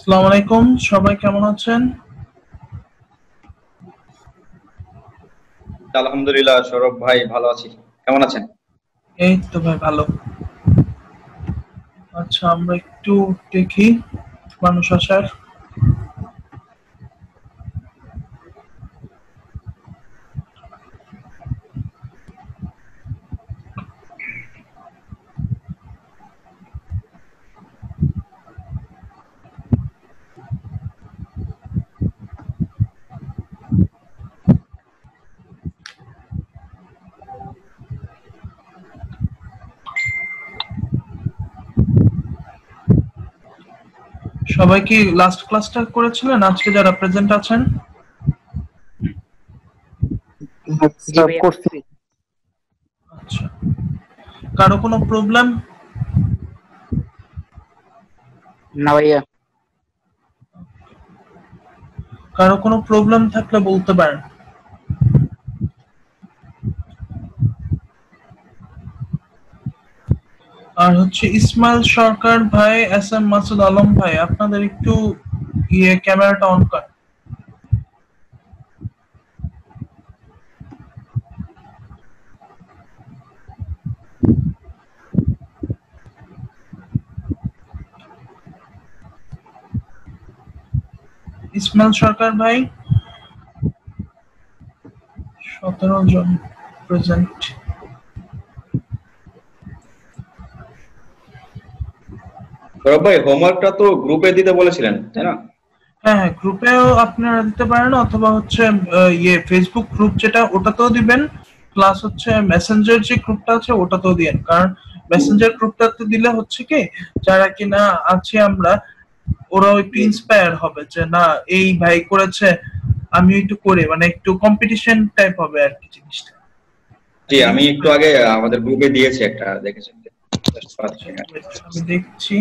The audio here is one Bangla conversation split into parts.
আসসালামু আলাইকুম, সবাই কেমন আছেন? আলহামদুলিল্লাহ সৌরভ ভাই ভালো আছি। কেমন আছেন? এই তো ভাই ভালো। আচ্ছা, আমরা একটু দেখি মানুষ আসার। সবাই কি লাস্ট ক্লাসটা করেছিলেন? আজকে যারা প্রেজেন্ট আছেন? জি ভাইয়া করছি। আচ্ছা, কারো কোনো প্রবলেম? না ভাইয়া। কারো কোনো প্রবলেম থাকলে বলতে পারেন। আর হচ্ছে ইসমাইল সরকার ভাই, এস এম মাসুদ আলম ভাই, আপনাদের একটু ক্যামেরাটা অন করেন। ইসমাইল সরকার ভাই, 17 জন প্রেজেন্ট। সৌরভ ভাই হোমওয়ার্কটা তো গ্রুপে দিতে বলেছিলেন তাই না? হ্যাঁ হ্যাঁ, গ্রুপেও আপনারা দিতে পারেন, অথবা হচ্ছে ফেসবুক গ্রুপ যেটা ওটাতেও দিবেন, প্লাস হচ্ছে মেসেঞ্জার যে গ্রুপটা আছে ওটাতেও দিবেন। কারণ মেসেঞ্জার গ্রুপটাতে দিলে হচ্ছে কি, যারা কিনা আছে আমরা, ওরা একটু ইন্সপায়ার হবে যে না এই ভাই করেছে, আমি একটু করে, মানে একটু কম্পিটিশন টাইপ হবে আর কি জিনিসটা। জি আমি একটু আগে আমাদের গ্রুপে দিয়েছি একটা, দেখেছেন? আমি দেখছি।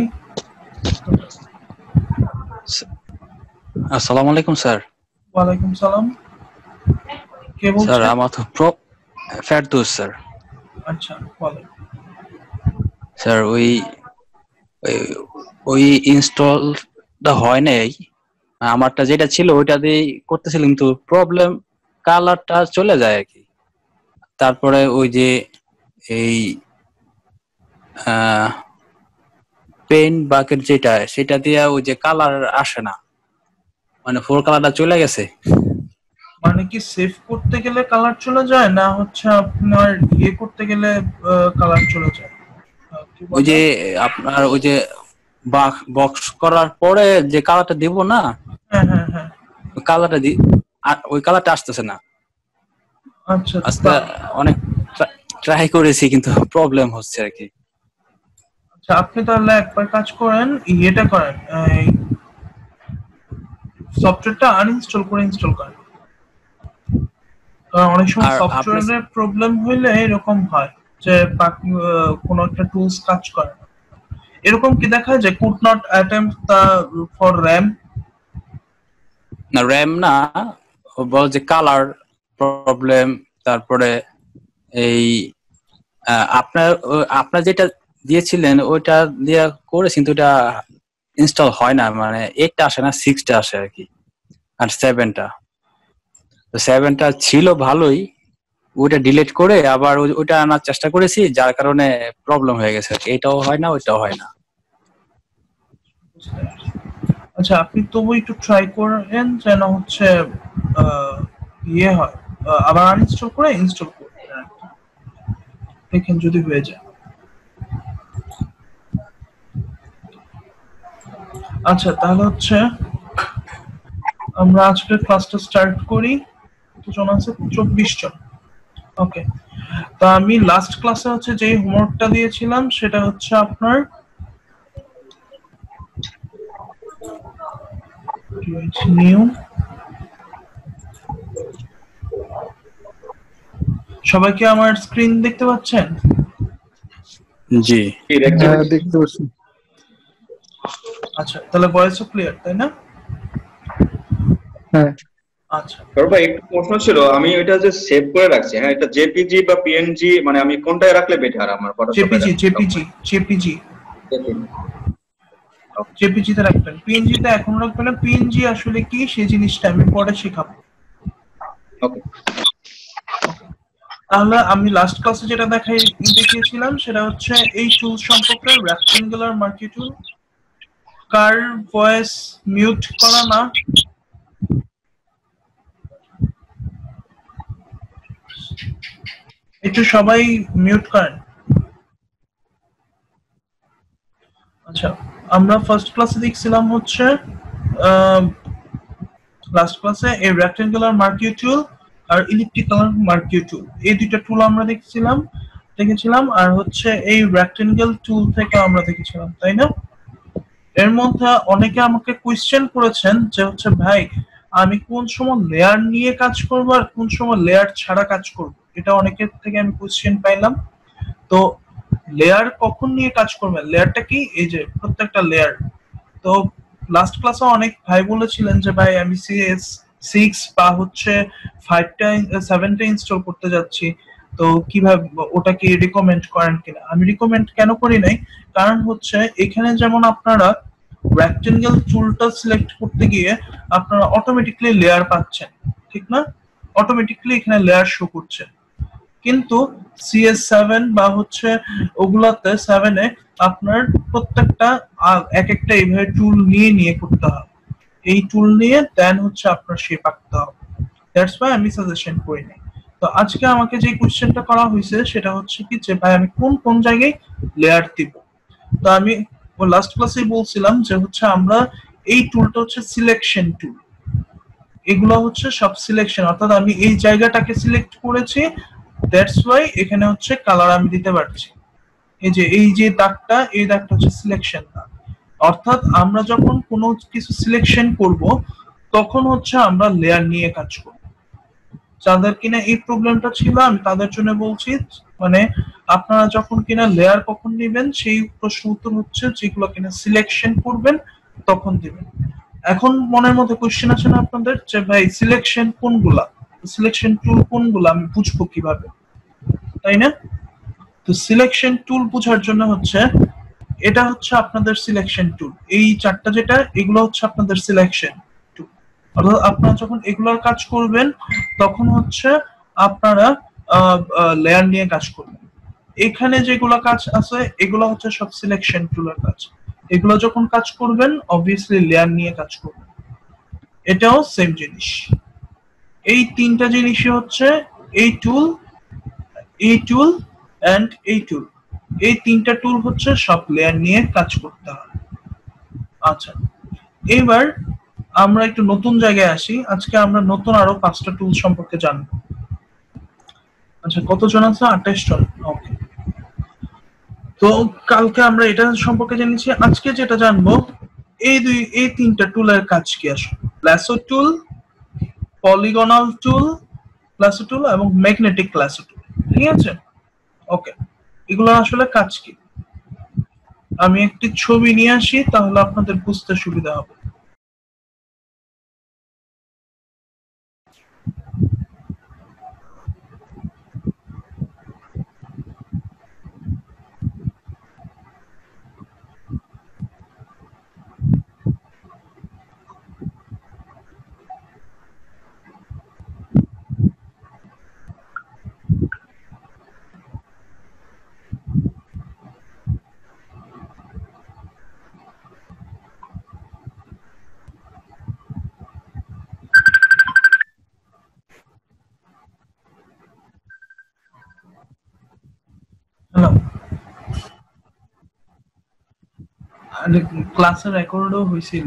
আসসালামু আলাইকুম স্যার। ওয়ালাইকুম সালাম, কে বলছেন? স্যার আমার তো ফেরদৌস স্যার। আচ্ছা বলেন। স্যার ওই ইনস্টলটা হয় নাই, আমারটা যেটা ছিল ওইটা দিয়ে করতেছিলাম, কিন্তু প্রবলেম কালারটা চলে যায় আর কি। তারপরে ওই যে এই পেইন্ট বাকেট যেটা, সেটা দিয়ে ওই যে কালার আসে না, মানে ফোর কালারটা চলে গেছে। মানে কি সেভ করতে গেলে কালার চলে যায়, না হচ্ছে আপনার করতে গেলে কালার চলে যায়? ওই যে আপনার ওই যে বক্স করার পরে যে কালারটা দিব না, হ্যাঁ হ্যাঁ হ্যাঁ, কালারটা ওই কালারটা আসতেছে না। আচ্ছা আজকে অনেক ট্রাই করেছি কিন্তু প্রবলেম হচ্ছে আর কি। আচ্ছা, আপনি তাহলে একবার কাজ করেন, এটা করেন, এই সফটওয়্যারটা আনইনস্টল করে ইনস্টল করেন। কারণ অনেক সময় সফটওয়্যারের প্রবলেম হইলে এরকম হয় যে কোনো একটা টুলস কাজ করে না। এরকম কি দেখা যায় যে could not attempt the for RAM? না র্যাম না, বল যে কালার প্রবলেম। তারপরে এই আপনার যেটা দিয়েছিলেন ওইটা দিয়ে করেছি, কিন্তু ওটা ইনস্টল হয় না, মানে 8টা আসে না, 6টা আসে আর কি, আর 7টা। তো 7টা ছিল ভালোই, ওইটা ডিলিট করে আবার ওইটা আনার চেষ্টা করেছি, যার কারণে প্রবলেম হয়ে গেছে। এটাও হয় না, ওইটাও হয় না। আচ্ছা, আপনি তবু একটু ট্রাই করেন যেন হচ্ছে হয়, আবার আনইনস্টল করে ইনস্টল করুন, দেখেন যদি হয়ে যায়। আচ্ছা, তাহলে হচ্ছে আমরা আজকের ক্লাসটা স্টার্ট করি। কতজন আছে? 24 জন। ওকে, তো আমি লাস্ট ক্লাসে হচ্ছে যে হোমওয়ার্কটা দিয়েছিলাম সেটা হচ্ছে আপনার নিউ। সবাই কি আমার স্ক্রিন দেখতে পাচ্ছেন? জি দেখতে পাচ্ছি। আচ্ছা, তাহলে ভয়েসও ক্লিয়ার, তাই না? হ্যাঁ। আচ্ছা ভাই একটু প্রশ্ন ছিল, আমি এটা যে সেভ করে রাখছি, হ্যাঁ এটা জেপিজি বা পিএনজি, মানে আমি কোনটায় রাখলে বেটার আমার ফটোশপে? JPG JPG JPG. জেপিজি তে রাখবেন, পিএনজি তে এখন রাখবেন না। পিএনজি আসলে কি সেই জিনিসটা আমি পরে শেখাবো। ওকে। তাহলে আমি লাস্ট ক্লাসে যেটা দেখিয়েছিলাম সেটা হচ্ছে এই টুল সম্পর্কে, রেক্টেঙ্গুলার মার্কি টুল। কার ভয়েস মিউট করা না? একটু সবাই মিউট করেন। আচ্ছা, আমরা ফার্স্ট ক্লাসে দেখছিলাম হচ্ছে লাস্ট ক্লাসে এই রেক্টেঙ্গুলার মার্কি টুল আর ইলিপ্টিক্যাল মার্কি টুল, এই দুইটা টুল আমরা দেখেছিলাম আর হচ্ছে এই রেক্টেঙ্গেল টুল থেকে আমরা দেখেছিলাম, তাই না? এর মধ্যে অনেকে আমাকে কোয়েশ্চেন করেছেন যে হচ্ছে ভাই আমি কোন সময় লেয়ার নিয়ে কাজ করব আর কোন সময় লেয়ার ছাড়া কাজ করব, এটা অনেকের থেকে আমি কোয়েশ্চেন পাইলাম। তো লেয়ার কখন নিয়ে কাজ করবেন, লেয়ারটা কি, এই যে প্রত্যেকটা লেয়ার। তো লাস্ট ক্লাসে অনেক ভাই বলেছিলেন যে ভাই আমি সিএস 6 বা হচ্ছে 5টা 7টা ইনস্টল করতে যাচ্ছি, তো কিভাবে ওটা কি রিকমেন্ড করেন কিনা? আমি রিকমেন্ড কেন করি নাই, কারণ হচ্ছে এখানে যেমন আপনারা রেক্টেঙ্গেল টুলটা সিলেক্ট করতে গিয়ে আপনারা অটোমেটিক্যালি লেয়ার পাচ্ছেন, ঠিক না? অটোমেটিক্যালি এখানে লেয়ার শো করছে। কিন্তু CS7 বা হচ্ছে ওগুলাতে 7-এ আপনার প্রত্যেকটা এক একটা এইভাবে টুল নিয়ে করতে হবে। এই টুল নিয়ে দেন হচ্ছে আপনার শেপ আঁকতে হবে। দ্যাটস ওয়াই আমি সাজেশন করি নাই। তো আজকে আমাকে যে কোশ্চেনটা করা হয়েছে সেটা হচ্ছে কি যে ভাই আমি কোন কোন জায়গায় লেয়ার দিব। তো আমি লাস্ট ক্লাসেই বলছিলাম যে হচ্ছে আমরা এই টুলটা হচ্ছে সিলেকশন টুল, এগুলো হচ্ছে সব সিলেকশন, অর্থাৎ আমি এই জায়গাটাকে সিলেক্ট করেছি, দ্যাটস ওয়াই এখানে হচ্ছে কালার আমি দিতে পারছি। এই যে দাগটা, এই দাগটা হচ্ছে সিলেকশন দাগ। অর্থাৎ আমরা যখন কোনো কিছু সিলেকশন করব তখন হচ্ছে আমরা লেয়ার নিয়ে কাজ করব। যাদের কিনা এই প্রবলেমটা ছিল আমি তাদের জন্য বলছি, মানে আপনারা যখন কিনা লেয়ার কখন নেবেন সেই প্রশ্ন উত্তর হচ্ছে যেগুলো কিনা সিলেকশন করবেন তখন দিবেন। এখন মনের মধ্যে কোশ্চেন আছে না আপনাদের যে ভাই সিলেকশন কোনগুলা, সিলেকশন টুল কোনগুলা আমি বুঝবো কিভাবে, তাই না? তো সিলেকশন টুল বোঝার জন্য হচ্ছে এটা হচ্ছে আপনাদের সিলেকশন টুল, এই চারটা যেটা এগুলো হচ্ছে আপনাদের সিলেকশন টুল। অর্থাৎ আপনারা যখন এগুলোর কাজ করবেন তখন হচ্ছে আপনারা লেয়ার নিয়ে কাজ করবেন। এখানে যেগুলো কাজ আছে এগুলো হচ্ছে সব সিলেকশন টুলের কাজ, এগুলো যখন কাজ করবেন অবভিয়াসলি লেয়ার নিয়ে কাজ করবেন। এটাও সেম জিনিস। এই তিনটা জিনিসই হচ্ছে এই টুল, এই টুল এন্ড এই টুল, এই তিনটা টুল হচ্ছে সব লেয়ার নিয়ে কাজ করতে হয়। আচ্ছা, এবার আমরা একটু নতুন জায়গায় আসি। আজকে আমরা নতুন আরো 5টা টুল সম্পর্কে জানবো। আচ্ছা, কতজন আছে? 28 জন। ওকে, তো কালকে আমরা এটা সম্পর্কে জেনেছি, আজকে যেটা জানবো এই তিনটা টুলের কাজ কি আসলে। Lasso tool, polygonal tool, lasso tool এবং ম্যাগনেটিক ল্যাসো টুল, ঠিক আছে? ওকে, এগুলো আসলে কাজ কি? আমি একটি ছবি নিয়ে আসি তাহলে আপনাদের বুঝতে সুবিধা হবে। হ্যালো, ক্লাসে রেকর্ডও হয়েছিল।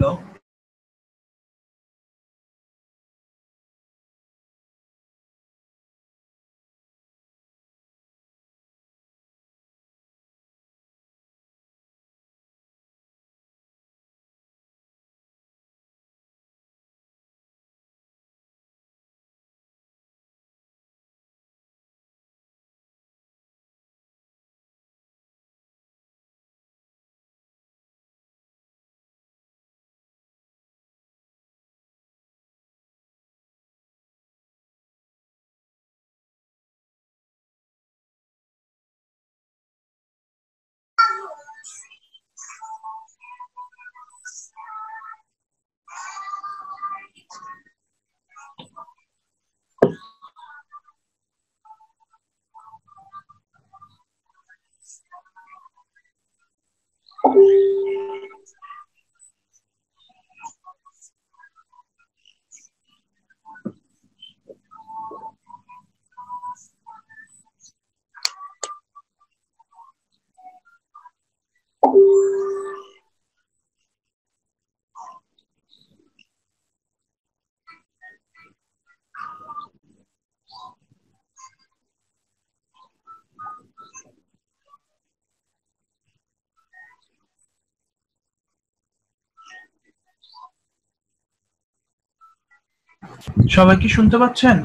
সবাই কি শুনতে পাচ্ছেন?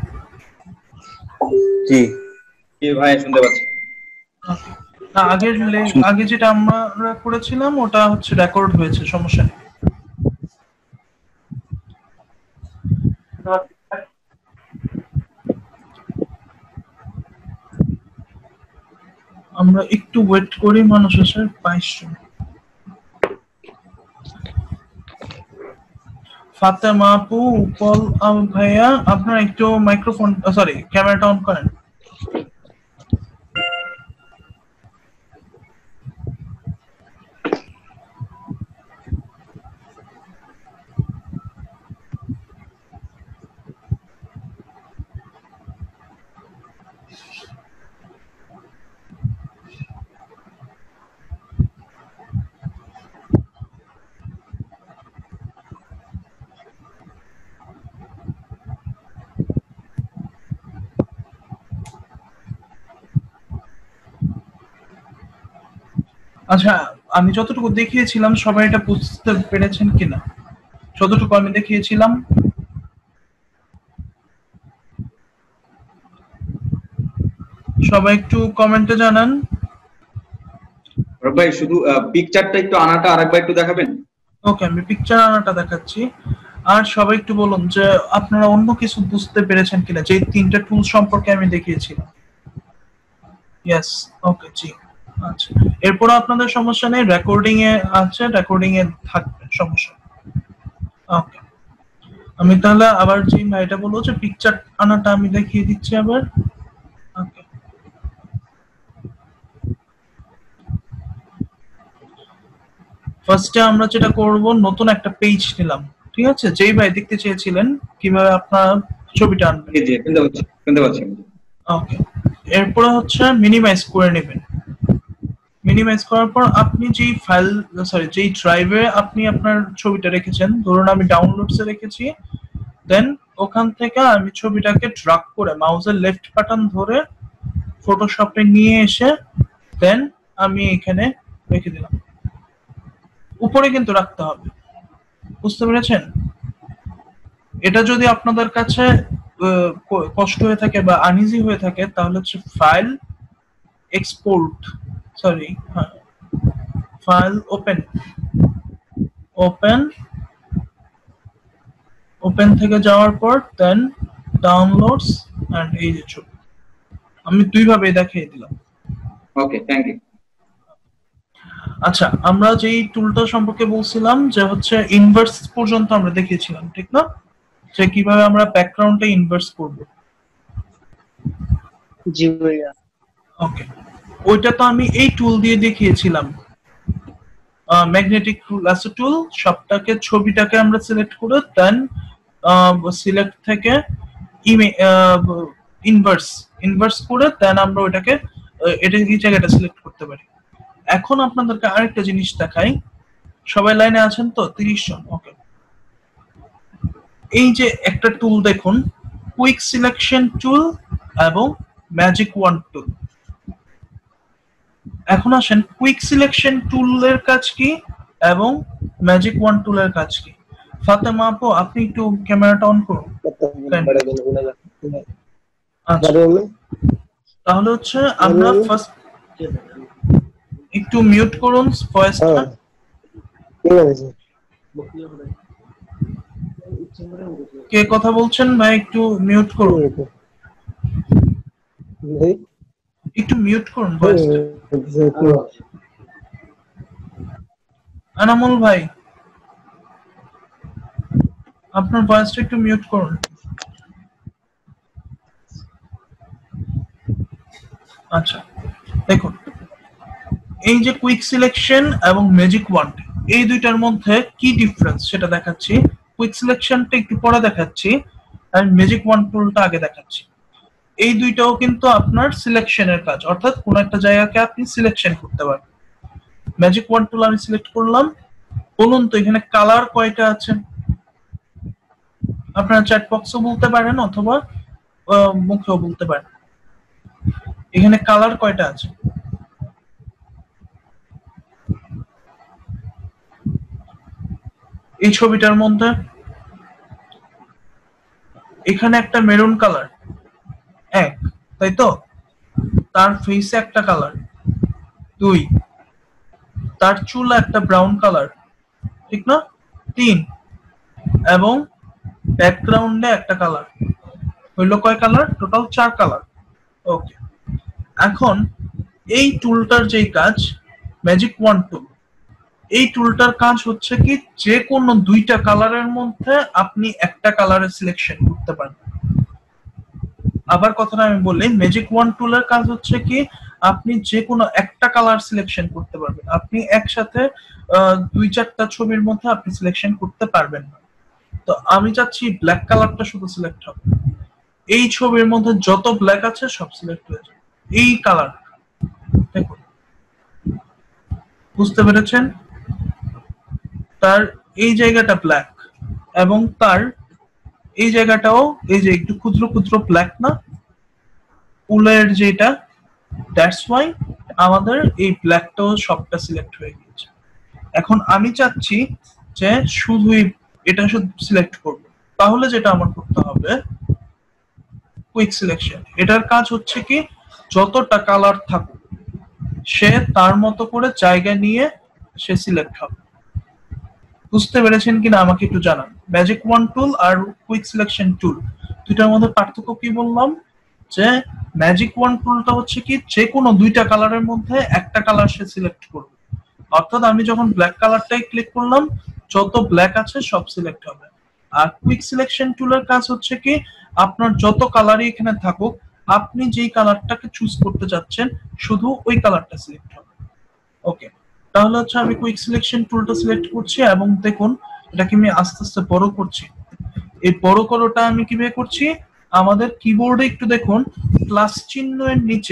জি ভাই শুনতে পাচ্ছি। আগে যেটা আমরা করেছিলাম ওটা হচ্ছে রেকর্ড হয়েছে, সমস্যা নেই। আমরা একটু ওয়েট করি, মানুষ আছে 22 জন। ফাতেমা আপু, উপল ভাইয়া, আপনারা একটু মাইক্রোফোন সরি ক্যামেরাটা অন করেন। আচ্ছা, আমি যতটুকু দেখিয়েছিলাম সবাই এটা বুঝতে পেরেছেন কিনা? যতটুকু আমি দেখিয়েছিলাম সবাই একটু কমেন্টে জানান। ভাই শুধু পিকচারটা একটু আনাটা আরেকবার একটু দেখাবেন? ওকে, আমি পিকচার আনাটা দেখাচ্ছি। আর সবাই একটু বলুন যে আপনারা অন্য কিছু বুঝতে পেরেছেন কিনা, যে তিনটা টুল সম্পর্কে আমি দেখিয়েছিলাম। ইয়েস, ওকে, জি। আচ্ছা, এরপর আপনাদের সমস্যা নেই, রেকর্ডিং এ আছে, রেকর্ডিং এ থাকবে, সমস্যা। ওকে, আমি তাহলে আবার যে ভাইটা বলবো যে পিকচার আনাটা আমি দেখিয়ে দিচ্ছি আবার। ওকে, ফার্স্টে আমরা যেটা করব, নতুন একটা পেজ নিলাম, ঠিক আছে? যেই ভাই দেখতে চেয়েছিলেন কিভাবে আপনার ছবিটা আনবেন। জি শুনতে পাচ্ছি। ওকে, এরপরে হচ্ছে মিনিমাইজ করে নেবেন। মিনিমাইজ করার পর আপনি যেই ফাইল যেই ড্রাইভে আপনি আপনার ছবিটা রেখেছেন, ধরুন আমি ডাউনলোডসে রেখেছি, দেন ওখান থেকে আমি ছবিটাকে ড্রাগ করে মাউসের লেফট বাটন ধরে ফটোশপে নিয়ে এসে দেন আমি এখানে রেখে দিলাম। উপরে কিন্তু রাখতে হবে, বুঝতে পেরেছেন? এটা যদি আপনাদের কাছে কষ্ট হয়ে থাকে বা আনইজি হয়ে থাকে, তাহলে হচ্ছে ফাইল এক্সপোর্ট সরি হ্যাঁ ফাইল ওপেন ওপেন থেকে যাওয়ার পর দেন ডাউনলোডস এন্ড এই যে ছবি আমি দুইভাবে দেখিয়ে দিলাম। Okay, thank you. আচ্ছা, আমরা যেই টুলটা সম্পর্কে বলছিলাম যে হচ্ছে ইনভার্স পর্যন্ত আমরা দেখিয়েছিলাম, ঠিক না? যে কিভাবে আমরা ব্যাকগ্রাউন্ডে ইনভার্স করব। জি ভাইয়া। ওকে, ওইটা তো আমি এই টুল দিয়ে দেখিয়েছিলাম, ম্যাগনেটিক লাসো টুল। সবটাকে ছবিটাকে আমরা সিলেক্ট করে দেন সিলেক্ট থেকে ইনভার্স করে দেন আমরা ওইটাকে এটা এই জায়গাটা সিলেক্ট করতে পারি। এখন আপনাদেরকে আরেকটা জিনিস দেখাই। সবাই লাইনে আছেন তো? 30 জন। ওকে, এই যে একটা টুল দেখুন, কুইক সিলেকশন টুল এবং ম্যাজিক ওয়ান টুল। এখন আসেন কুইক সিলেকশন টুলের কাজ কি এবং ম্যাজিক ওয়ান টুলের কাজ কি। ফাতেমা আপু, আপনি একটু ক্যামেরাটা অন করুন। আচ্ছা, তাহলে হচ্ছে আমরা ফার্স্ট একটু মিউট করুন ভয়েসটা। কে কথা বলছেন ভাই, একটু মিউট করুন, একটু মিউট করুন ভয়েসটা। আনামুল ভাই, আপনার ভয়েসটা একটু মিউট করুন। আচ্ছা, দেখুন এই যে কুইক সিলেকশন এবং ম্যাজিক ওয়ান্ড এই দুইটার মধ্যে কি ডিফারেন্স সেটা দেখাচ্ছি। কুইক সিলেকশনটা একটু পরে দেখাচ্ছি আর ম্যাজিক ওয়ান্ড টুলটা আগে দেখাচ্ছি। এই দুইটাও কিন্তু আপনার সিলেকশনের কাজ, অর্থাৎ কোন একটা জায়গাকে আপনি সিলেকশন করতে পারবেন। ম্যাজিক ওয়ান্ড টুল আমি সিলেক্ট করলাম। বলুন তো এখানে কালার কয়টা আছে? আপনারা চ্যাট বক্সও বলতে পারেন অথবা মুখেও বলতে পারেন। এখানে কালার কয়টা আছে? এই ছবিটার মধ্যে এখানে একটা মেরুন কালার এক, তাই তো? তার ফেসে একটা কালার দুই, তার চুল একটা ব্রাউন কালার, ঠিক না? তিন, এবং ব্যাকগ্রাউন্ডে একটা কালার, হইলো কয় কালার? Total 4 colour. ওকে, এখন এই টুলটার যেই কাজ ম্যাজিক ওয়ান্ড টুল, এই টুলটার কাজ হচ্ছে কি যে কোনো দুইটা কালারের মধ্যে আপনি একটা কালারের সিলেকশন করতে পারবেন। আবার কথাটা আমি বলি, ম্যাজিক ওয়ান্ড টুলের কাজ হচ্ছে কি আপনি যে কোনো একটা কালার সিলেকশন করতে পারবেন। আপনি একসাথে 2-4টা ছবির মধ্যে আপনি সিলেকশন করতে পারবেন না। তো আমি চাচ্ছি ব্ল্যাক কালারটা শুধু সিলেক্ট হবে। এই ছবির মধ্যে যত ব্ল্যাক আছে সব সিলেক্ট হয়ে যাবে। এই কালার দেখুন, বুঝতে পেরেছেন? তার এই জায়গাটা ব্ল্যাক এবং তার এই জায়গাটাও এই যে একটু ক্ষুদ্র ক্ষুদ্র ব্ল্যাক না উলের যেটা, দ্যাটস ওয়াই আমাদের এই ব্ল্যাকটাও সবটা সিলেক্ট হয়ে গেছে। এখন আমি চাচ্ছি যে শুধুই এটা শুধু সিলেক্ট করব, তাহলে যেটা আমার করতে হবে কুইক সিলেকশন। এটার কাজ হচ্ছে কি যতটা কালার থাকুক সে তার মতো করে জায়গা নিয়ে সে সিলেক্ট হবে। বুঝতে পেরেছেন কিনা আমাকে একটু জানান। ম্যাজিক ওয়ান্ড টুল আর কুইক সিলেকশন টুল দুইটার মধ্যে পার্থক্য কি বললাম? যে ম্যাজিক ওয়ান্ড টুলটা হচ্ছে কি যে কোনো দুইটা কালারের মধ্যে একটা কালার সে সিলেক্ট করবে, অর্থাৎ আমি যখন ব্ল্যাক কালারটাই ক্লিক করলাম যত ব্ল্যাক আছে সব সিলেক্ট হবে। আর কুইক সিলেকশন টুলের কাজ হচ্ছে কি আপনার যত কালারই এখানে থাকুক আপনি যেই কালারটাকে চুজ করতে যাচ্ছেন শুধু ওই কালারটা সিলেক্ট হবে। ওকে, তাহলে হচ্ছে আমি কুইক সিলেকশন টুলটা সিলেক্ট করছি এবং দেখুন এটাকে আমি আস্তে আস্তে বড় করছি। এই বড় করাটা আমি কিভাবে করছি? আমাদের কিবোর্ডে একটু দেখুন প্লাস চিহ্নের নিচে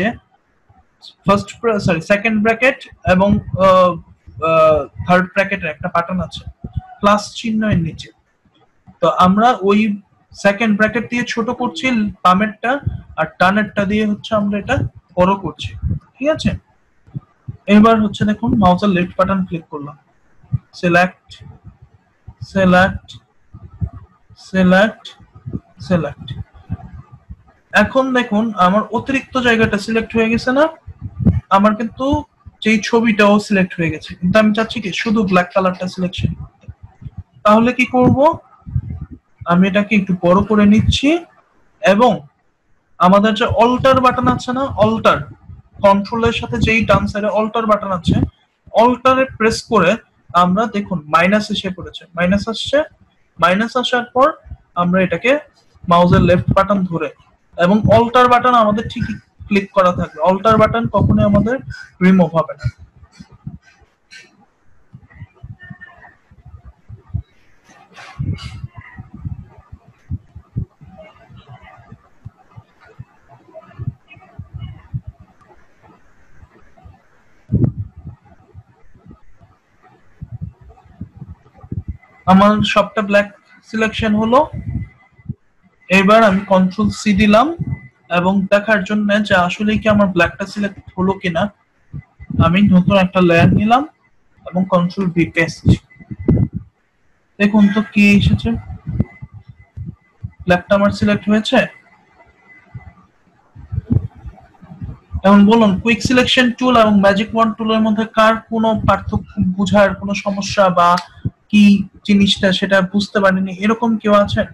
সেকেন্ড ব্র্যাকেট এবং থার্ড ব্র্যাকেটের একটা বাটন আছে প্লাস চিহ্নের নিচে। তো আমরা ওই সেকেন্ড ব্র্যাকেট দিয়ে ছোট করছি বামেরটা আর ডানেরটা দিয়ে হচ্ছে আমরা এটা বড় করছি, ঠিক আছে? এবার হচ্ছে দেখুন মাউসের লেফট বাটন ক্লিক করলাম, সিলেক্ট সিলেক্ট সিলেক্ট সিলেক্ট। এখন দেখুন আমার অতিরিক্ত জায়গাটা সিলেক্ট হয়ে গেছে না? আমার কিন্তু যেই ছবিটাও সিলেক্ট হয়ে গেছে, কিন্তু আমি চাচ্ছি কি শুধু ব্ল্যাক কালারটা সিলেকশন করতে। তাহলে কি করব? আমি এটাকে একটু বড় করে নিচ্ছি এবং আমাদের যে অল্টার বাটন আছে না, অল্টার কন্ট্রোলের সাথে যেই ডান সাইডে অল্টার বাটন আছে, অল্টারে প্রেস করে আমরা দেখুন মাইনাস এসে পড়েছে, মাইনাস আসছে। মাইনাস আসার পর আমরা এটাকে মাউসের লেফট বাটন ধরে এবং অল্টার বাটন আমাদের ঠিকই ক্লিক করা থাকবে, অল্টার বাটন কখনোই আমাদের রিমুভ হবে না। আমার সবটা ব্ল্যাক সিলেকশন হলো। এবার আমি কন্ট্রোল সি দিলাম এবং দেখার জন্য যে আসলে কি আমার ব্ল্যাকটা সিলেক্ট হলো কিনা আমি নতুন একটা লেয়ার নিলাম এবং কন্ট্রোল ভি পেস্ট। দেখুন তো কি এসেছে, ব্ল্যাকটা আমার সিলেক্ট হয়েছে। এখন বলুন কুইক সিলেকশন টুল এবং ম্যাজিক ওয়ান্ড টুলের মধ্যে কার কোনো পার্থক্য বোঝার কোনো সমস্যা বা কি জিনিসটা সেটা বুঝতে পারেনি এরকম কেউ আছেন?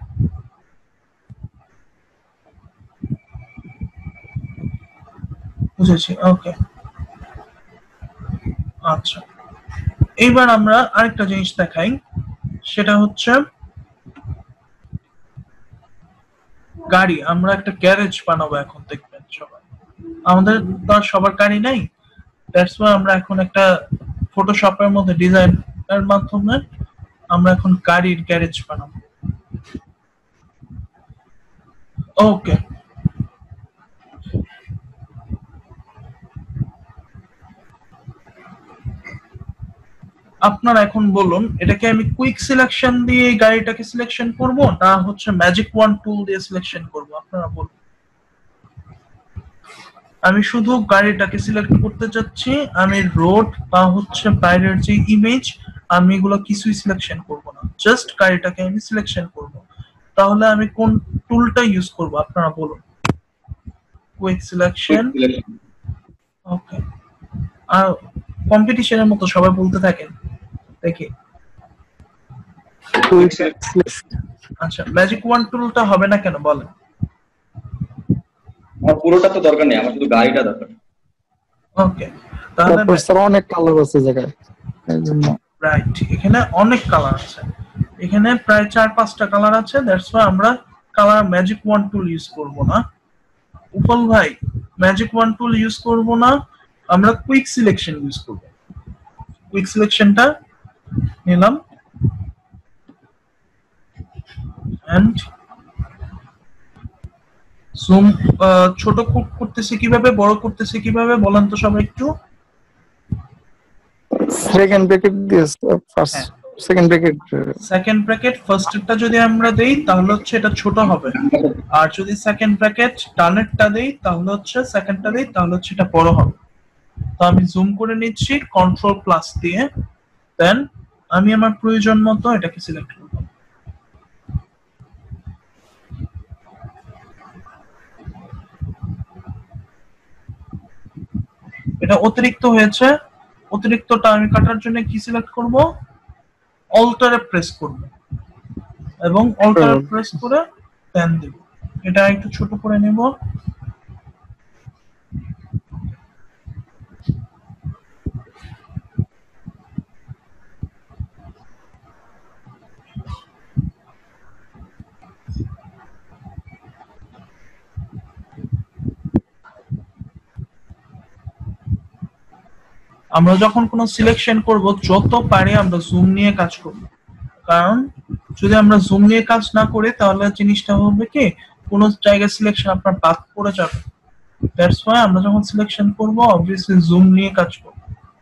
বুঝেছি, ওকে। আচ্ছা, এইবার আমরা আরেকটা জিনিস দেখাই, সেটা হচ্ছে গাড়ি। আমরা একটা গ্যারেজ বানাবো এখন, দেখবেন সবাই আমাদের তো আর সবার গাড়ি নাই, দ্যাটস ওয়াই আমরা এখন একটা ফটোশপের মধ্যে ডিজাইনের মাধ্যমে আমরা এখন গাড়ির গ্যারেজ বানাবো। ওকে, আপনারা এখন বলুন এটাকে আমি কুইক সিলেকশন দিয়ে এই গাড়িটাকে সিলেকশন করব না হচ্ছে ম্যাজিক ওয়ান টুল দিয়ে সিলেকশন করব? আপনারা বলুন। আমি শুধু গাড়িটাকে সিলেক্ট করতে যাচ্ছি, আমি রোড বা হচ্ছে বাইরের যে ইমেজ আমি এগুলো কিছুই সিলেকশন করব না, জাস্ট গাড়িটাকে আমি সিলেকশন করব। তাহলে আমি কোন টুলটা ইউজ করব আপনারা বলুন। Quick selection. ওকে, আর কম্পিটিশনের মতো সবাই বলতে থাকেন দেখি। আচ্ছা, ম্যাজিক ওয়ান টুলটা হবে না কেন বলেন? আমার পুরোটা তো দরকার নেই, আমার শুধু গাড়িটা দরকার। ওকে, তাহলে অনেক কালার আছে জায়গায়, এইজন্য রাইট, এখানে অনেক কালার আছে, এখানে প্রায় 4-5টা কালার আছে। দ্যাটস ওয়াই আমরা colour magic wand tool use করব না। উপল ভাই, ম্যাজিক ওয়ান টুল ইউজ করব না, আমরা কুইক সিলেকশন ইউজ করব। কুইক সিলেকশনটা নিলাম এন্ড জুম ছোট করতেছি কিভাবে, বড় করতেছি কিভাবে বলেন তো সবাই একটু। সেকেন্ড ব্র্যাকেট দিয়ে ফার্স্ট সেকেন্ড ব্র্যাকেট ফার্স্টটা যদি আমরা দেই তাহলে হচ্ছে এটা ছোট হবে, আর যদি সেকেন্ড ব্র্যাকেট ডানেরটা দেই তাহলে হচ্ছে সেকেন্ডটা দেই তাহলে হচ্ছে এটা বড় হবে। তো আমি জুম করে নিচ্ছি কন্ট্রোল প্লাস দিয়ে, দেন আমি আমার প্রয়োজন মতো এটাকে সিলেক্ট করব। এটা অতিরিক্ত হয়েছে, অতিরিক্তটা আমি কাটার জন্য কি সিলেক্ট করব? অল্টারে প্রেস করব এবং অল্টারে প্রেস করে দেন দেব। এটা একটু ছোট করে নেব। আমরা যখন কোনো সিলেকশন করব যত পারি আমরা জুম নিয়ে কাজ করব, কারণ যদি আমরা জুম নিয়ে কাজ না করি তাহলে জিনিসটা হবে কি কোনো জায়গায় সিলেকশন আপনার বাদ পড়ে যাবে। দ্যাটস ওয়াই আমরা যখন সিলেকশন করব অবভিয়াসলি জুম নিয়ে কাজ করব।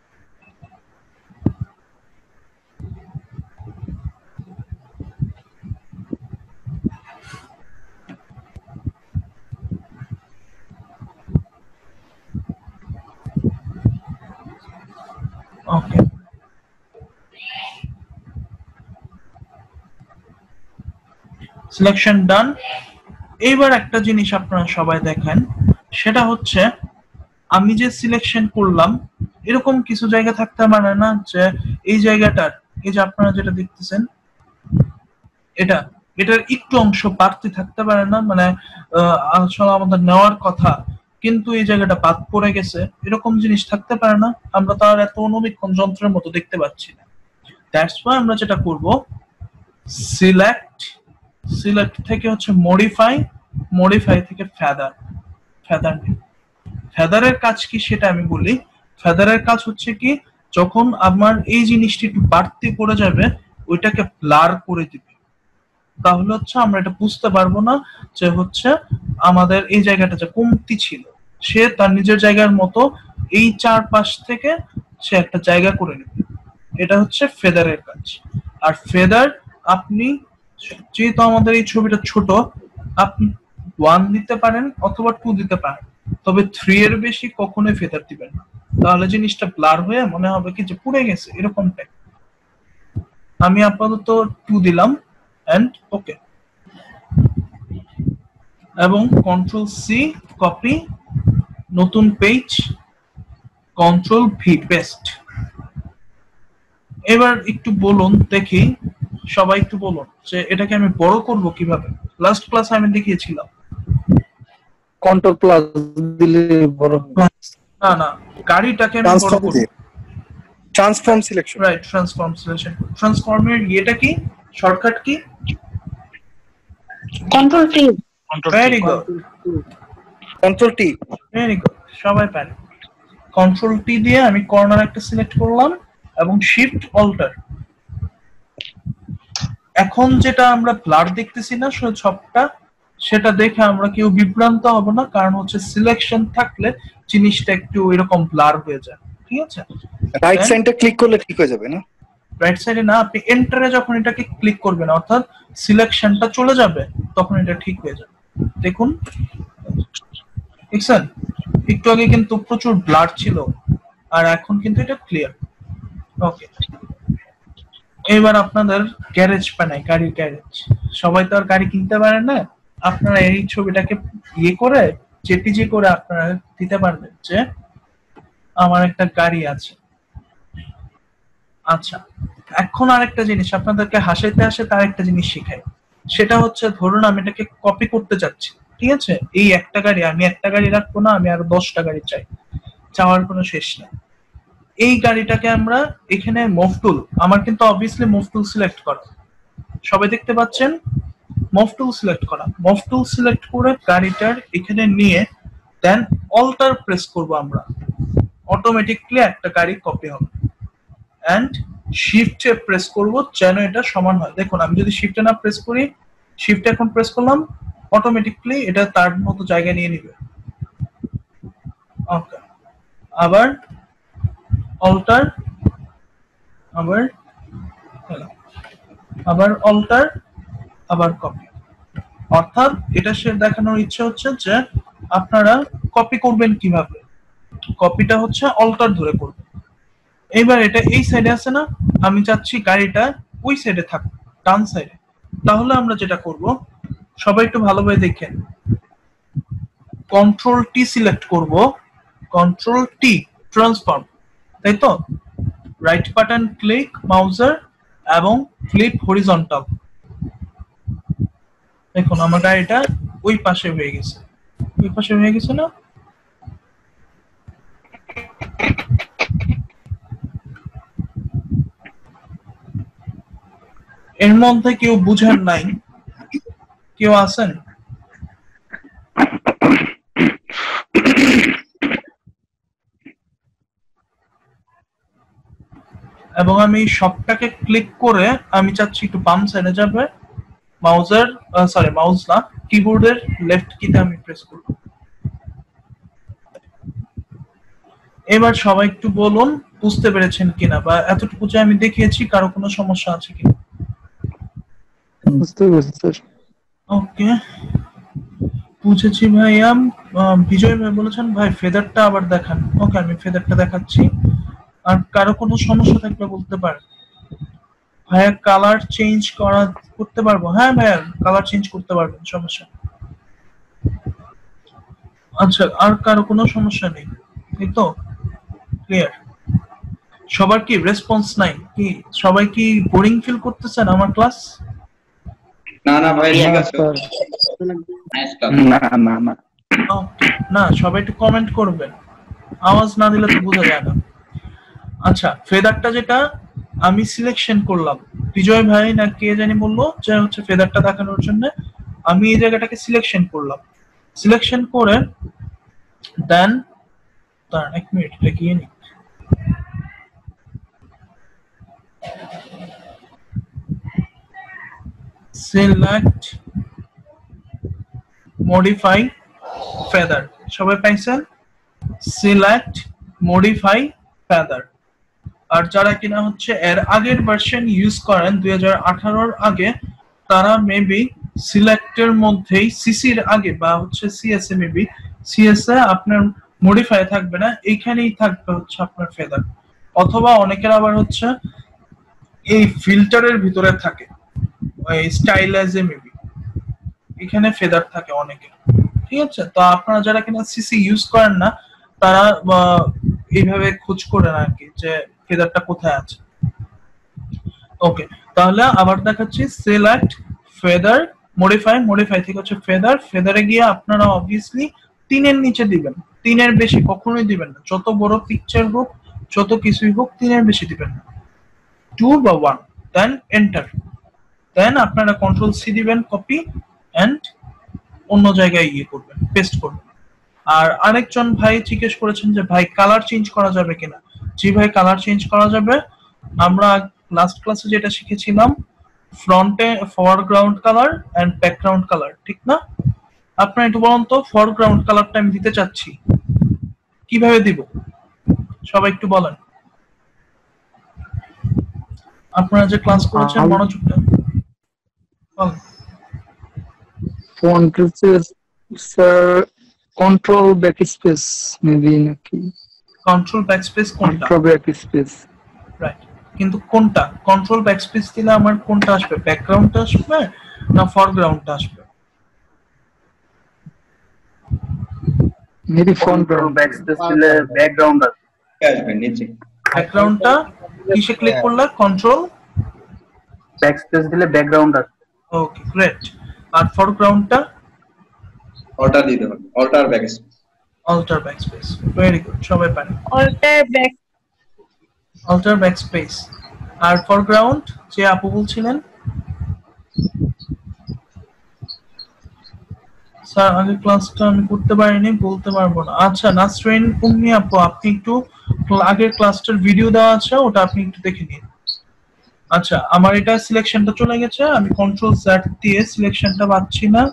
Okay, selection done. এইবার একটা জিনিস আপনারা সবাই দেখেন, সেটা হচ্ছে আমি যে সিলেকশন করলাম এরকম কিছু জায়গা থাকতে পারে না যে এই জায়গাটার, এই যে আপনারা যেটা দেখতেছেন এটার একটু অংশ বাড়তি থাকতে পারে না, মানে আসলে আমাদের নেওয়ার কথা কিন্তু এই জায়গাটা বাদ পড়ে গেছে, এরকম জিনিস থাকতে পারে না। আমরা তো আর এত অনুবীক্ষণ যন্ত্রের মতো দেখতে পাচ্ছি না। দ্যাটস ওয়াই আমরা যেটা করব, সিলেক্ট থেকে হচ্ছে মডিফাই থেকে ফেদার ফেদারের কাজ কি সেটা আমি বলি। ফেদারের কাজ হচ্ছে কি যখন আমার এই জিনিসটি একটু বাড়তি পড়ে যাবে ওইটাকে ব্লার করে দিবে, তাহলে হচ্ছে আমরা এটা বুঝতে পারবো না যে হচ্ছে আমাদের এই জায়গাটা যে কমতি ছিল সে তার নিজের জায়গার মতো এই চারপাশ থেকে সে একটা জায়গা করে নেবে। এটা হচ্ছে ফেদারের কাজ। আর ফেদার আপনি যেহেতু আমাদের এই ছবিটা ছোট, আপনি 1 দিতে পারেন অথবা 2 দিতে পারেন, তবে 3 এর বেশি কখনোই ফেদার দিবেন না, তাহলে জিনিসটা ব্লার হয়ে মনে হবে কি যে পুড়ে গেছে এরকম টাইপ। আমি আপাতত 2 দিলাম এন্ড ওকে, এবং কন্ট্রোল সি কপি, নতুন পেজ, কন্ট্রোল ভি পেস্ট। এবার একটু বলুন দেখি, সবাই একটু বলুন যে এটাকে আমি বড় করব কিভাবে। লাস্ট ক্লাসে আমি দেখিয়েছিলাম কন্ট্রোল প্লাস দিলে বড় না গাড়িটাকে আমি বড় করব। Transform selection, right, transform selection. ট্রান্সফর্মের এটা কি শর্টকাট কি? Control T. Very good, control T. Very good, সবাই পারে। কন্ট্রোল টি দিয়ে আমি কর্নার একটা সিলেক্ট করলাম এবং শিফট অল্টার। এখন যেটা আমরা ব্লার দেখতেছি না সবটা, সেটা দেখে আমরা কেউ বিভ্রান্ত হব না, কারণ হচ্ছে সিলেকশন থাকলে জিনিসটা একটু এরকম ব্লার হয়ে যায়। ঠিক আছে, রাইট সাইডে ক্লিক করলে ঠিক হয়ে যাবে না? রাইট সাইডে না, আপনি এন্টারে যখন এটাকে ক্লিক করবেন অর্থাৎ সিলেকশনটা চলে যাবে, তখন এটা ঠিক হয়ে যাবে। দেখুন দেখছেন, একটু আগে কিন্তু প্রচুর ব্লার ছিল আর এখন কিন্তু এটা ক্লিয়ার। ওকে, এবার আপনাদের গ্যারেজ বানাই, গাড়ির গ্যারেজ। সবাই তো আর গাড়ি কিনতে পারেন না, আপনারা এই ছবিটাকে ইয়ে করে জেপিজি করে আপনারা দিতে পারবেন যে আমার একটা গাড়ি আছে। আচ্ছা, এখন আরেকটা জিনিস আপনাদেরকে হাসাইতে আসে, তার একটা জিনিস শিখাই। সেটা হচ্ছে, ধরুন আমি এটাকে কপি করতে যাচ্ছি, ঠিক আছে? এই একটা গাড়ি, আমি একটা গাড়ি রাখবো না, আমি আরো 10টা গাড়ি চাই, চাওয়ার কোনো শেষ নেই। এই গাড়িটাকে আমরা এখানে মুভ টুল, আমার কিন্তু অবভিয়াসলি মুভ টুল সিলেক্ট করা, সবাই দেখতে পাচ্ছেন মুভ টুল সিলেক্ট করা। মুভ টুল সিলেক্ট করে গাড়িটার এখানে নিয়ে দেন অল্টার প্রেস করব আমরা, অটোমেটিকলি একটা গাড়ি কপি হবে। এন্ড শিফটে প্রেস করব যেন এটা সমান হয়। দেখুন আমি যদি শিফটে না প্রেস করি, শিফটে এখন প্রেস করলাম, অটোমেটিকলি এটা তার মতো জায়গা নিয়ে নেবে। ওকে, আবার অল্টার, আবার অল্টার, আবার কপি। অর্থাৎ এটা সে দেখানোর ইচ্ছা হচ্ছে যে আপনারা কপি করবেন কিভাবে, কপিটা হচ্ছে অল্টার ধরে করবেন। এইবার এটা এই সাইডে আছে না, আমি চাচ্ছি গাড়িটা ওই সাইডে থাকুক, ডান সাইডে। তাহলে আমরা যেটা করব, সবাই একটু ভালোভাবে দেখেন, কন্ট্রোল টি সিলেক্ট করব, কন্ট্রোল টি ট্রান্সফর্ম, তাই তো? রাইট বাটন ক্লিক মাউজার এবং ফ্লিপ হরিজন্টাল। দেখুন আমার গাড়িটা ওই পাশে হয়ে গেছে, ওই পাশে হয়ে গেছে না? এর মধ্যে কেউ বুঝেন নাই? কেউ আছেন? এবং আমি সবটাকে ক্লিক করে আমি চাচ্ছি একটু বাম সাইডে যাবে, মাউজার মাউস না, কিবোর্ডের লেফট কিতে আমি প্রেস করব। এবার সবাই একটু বলুন বুঝতে পেরেছেন কিনা, বা এতটুকু যে আমি দেখিয়েছি কারো কোনো সমস্যা আছে কিনা? বুঝতে পেরেছি। ওকে, বুঝেছি ভাইয়া। বিজয় ভাই বলেছেন ভাই ফেদারটা আবার দেখান। ওকে, আমি ফেদারটা দেখাচ্ছি। আর কারো কোনো সমস্যা থাকলে বলতে পারেন। ভাইয়া কালার চেঞ্জ করতে পারবো? হ্যাঁ ভাইয়া, কালার চেঞ্জ করতে পারবেন, সমস্যা। আচ্ছা, আর কারো কোনো সমস্যা নেই, এই তো ক্লিয়ার? সবার কি রেসপন্স নাই? কি সবাই কি বোরিং ফিল করতেছেন আমার ক্লাস? না না ভাই, ঠিক আছে। না না না না, সবাই একটু কমেন্ট করবেন, আওয়াজ না দিলে তো বোঝা যায় না। আচ্ছা, ফেদারটা যেটা আমি সিলেকশন করলাম, বিজয় ভাই না কে জানি বললো যে হচ্ছে ফেদারটা দেখানোর জন্য আমি এই জায়গাটাকে সিলেকশন করলাম। সিলেকশন করে দেন তার এক মিনিট দেখিয়ে নি, সিলেক্ট মডিফাই ফেদার, সবাই পাইছেন? Select modify feather. আর যারা কিনা হচ্ছে এর আগের ভার্সন ইউজ করেন 2018 আগে, তারা মেবি সিলেক্টের মধ্যেই সিসির আগে বা হচ্ছে সিএসএ, মেবি সিএসএ আপনার মডিফাই থাকবে না, এইখানেই থাকবে হচ্ছে আপনার ফেদার। অথবা অনেকের আবার হচ্ছে এই ফিল্টারের ভিতরে থাকে, ওই স্টাইলাইজে মেবি এখানে ফেদার থাকে অনেকের। ঠিক আছে, তো আপনারা যারা কিনা সিসি ইউজ করেন না, তারা এইভাবে খোঁজ করেন আর কি যে ফেদারটা কোথায় আছে। ওকে, তাহলে আবার দেখাচ্ছি, সিলেক্ট ফেদার মডিফাই, মডিফাই থেকে হচ্ছে ফেদার, ফেদারে গিয়ে আপনারা অবভিয়াসলি 3 এর নিচে দিবেন, 3 এর বেশি কখনোই দিবেন না, যত বড় পিকচার হোক যত কিছুই হোক 3 এর বেশি দিবেন না, 2 বা 1, দেন এন্টার। দেন আপনারা কন্ট্রোল সি দিবেন, কপি এন্ড অন্য জায়গায় ইয়ে করবেন, পেস্ট করবেন। আর আরেকজন ভাই জিজ্ঞেস করেছেন যে ভাই কালার চেঞ্জ করা যাবে কিনা। জি ভাই, কালার চেঞ্জ করা যাবে। আমরা লাস্ট ক্লাসে যেটা শিখেছিলাম, ফ্রন্টে foreground colour and background colour, ঠিক না? আপনারা একটু বলুন তো, ফরগ্রাউন্ড কালারটা আমি দিতে চাচ্ছি, কিভাবে দিব? সবাই একটু বলেন, আপনারা যে ক্লাস করেছেন মনোযোগ দেন। Font sir control backspace maybe নাকি কন্ট্রোল ব্যাকস্পেস কোনটা? Control backspace, right. কিন্তু কোনটা কন্ট্রোল ব্যাকস্পেস দিলে আমার কোনটা আসবে? ব্যাকগ্রাউন্ডটা আসবে না ফরগ্রাউন্ডটা আসবে? মেবি কন্ট্রোল ব্যাকস্পেস দিলে ব্যাকগ্রাউন্ড আসবে নিচে। ব্যাকগ্রাউন্ডটা কিসে ক্লিক করলে? কন্ট্রোল ব্যাকস্পেস দিলে ব্যাকগ্রাউন্ড আসবে। ওকে, গ্রেট। আর ফরগ্রাউন্ডটা অল্টার দিতে হবে, alt backspace. Alt backspace, very good, সবাই পারে। Alter backspace. আর ফরগ্রাউন্ড যে আপু বলছিলেন? স্যার আগের ক্লাসটা আমি করতে পারিনি, বলতে পারবো না। আচ্ছা নাসরিন উম্মি আপু, আপনি একটু আগের ক্লাসটার ভিডিও দেওয়া আছে, ওটা আপনি একটু দেখে নিন। আচ্ছা, আমার এটা সিলেকশনটা চলে গেছে, আমি কন্ট্রোল জেড দিয়ে সিলেকশনটা পাচ্ছি না।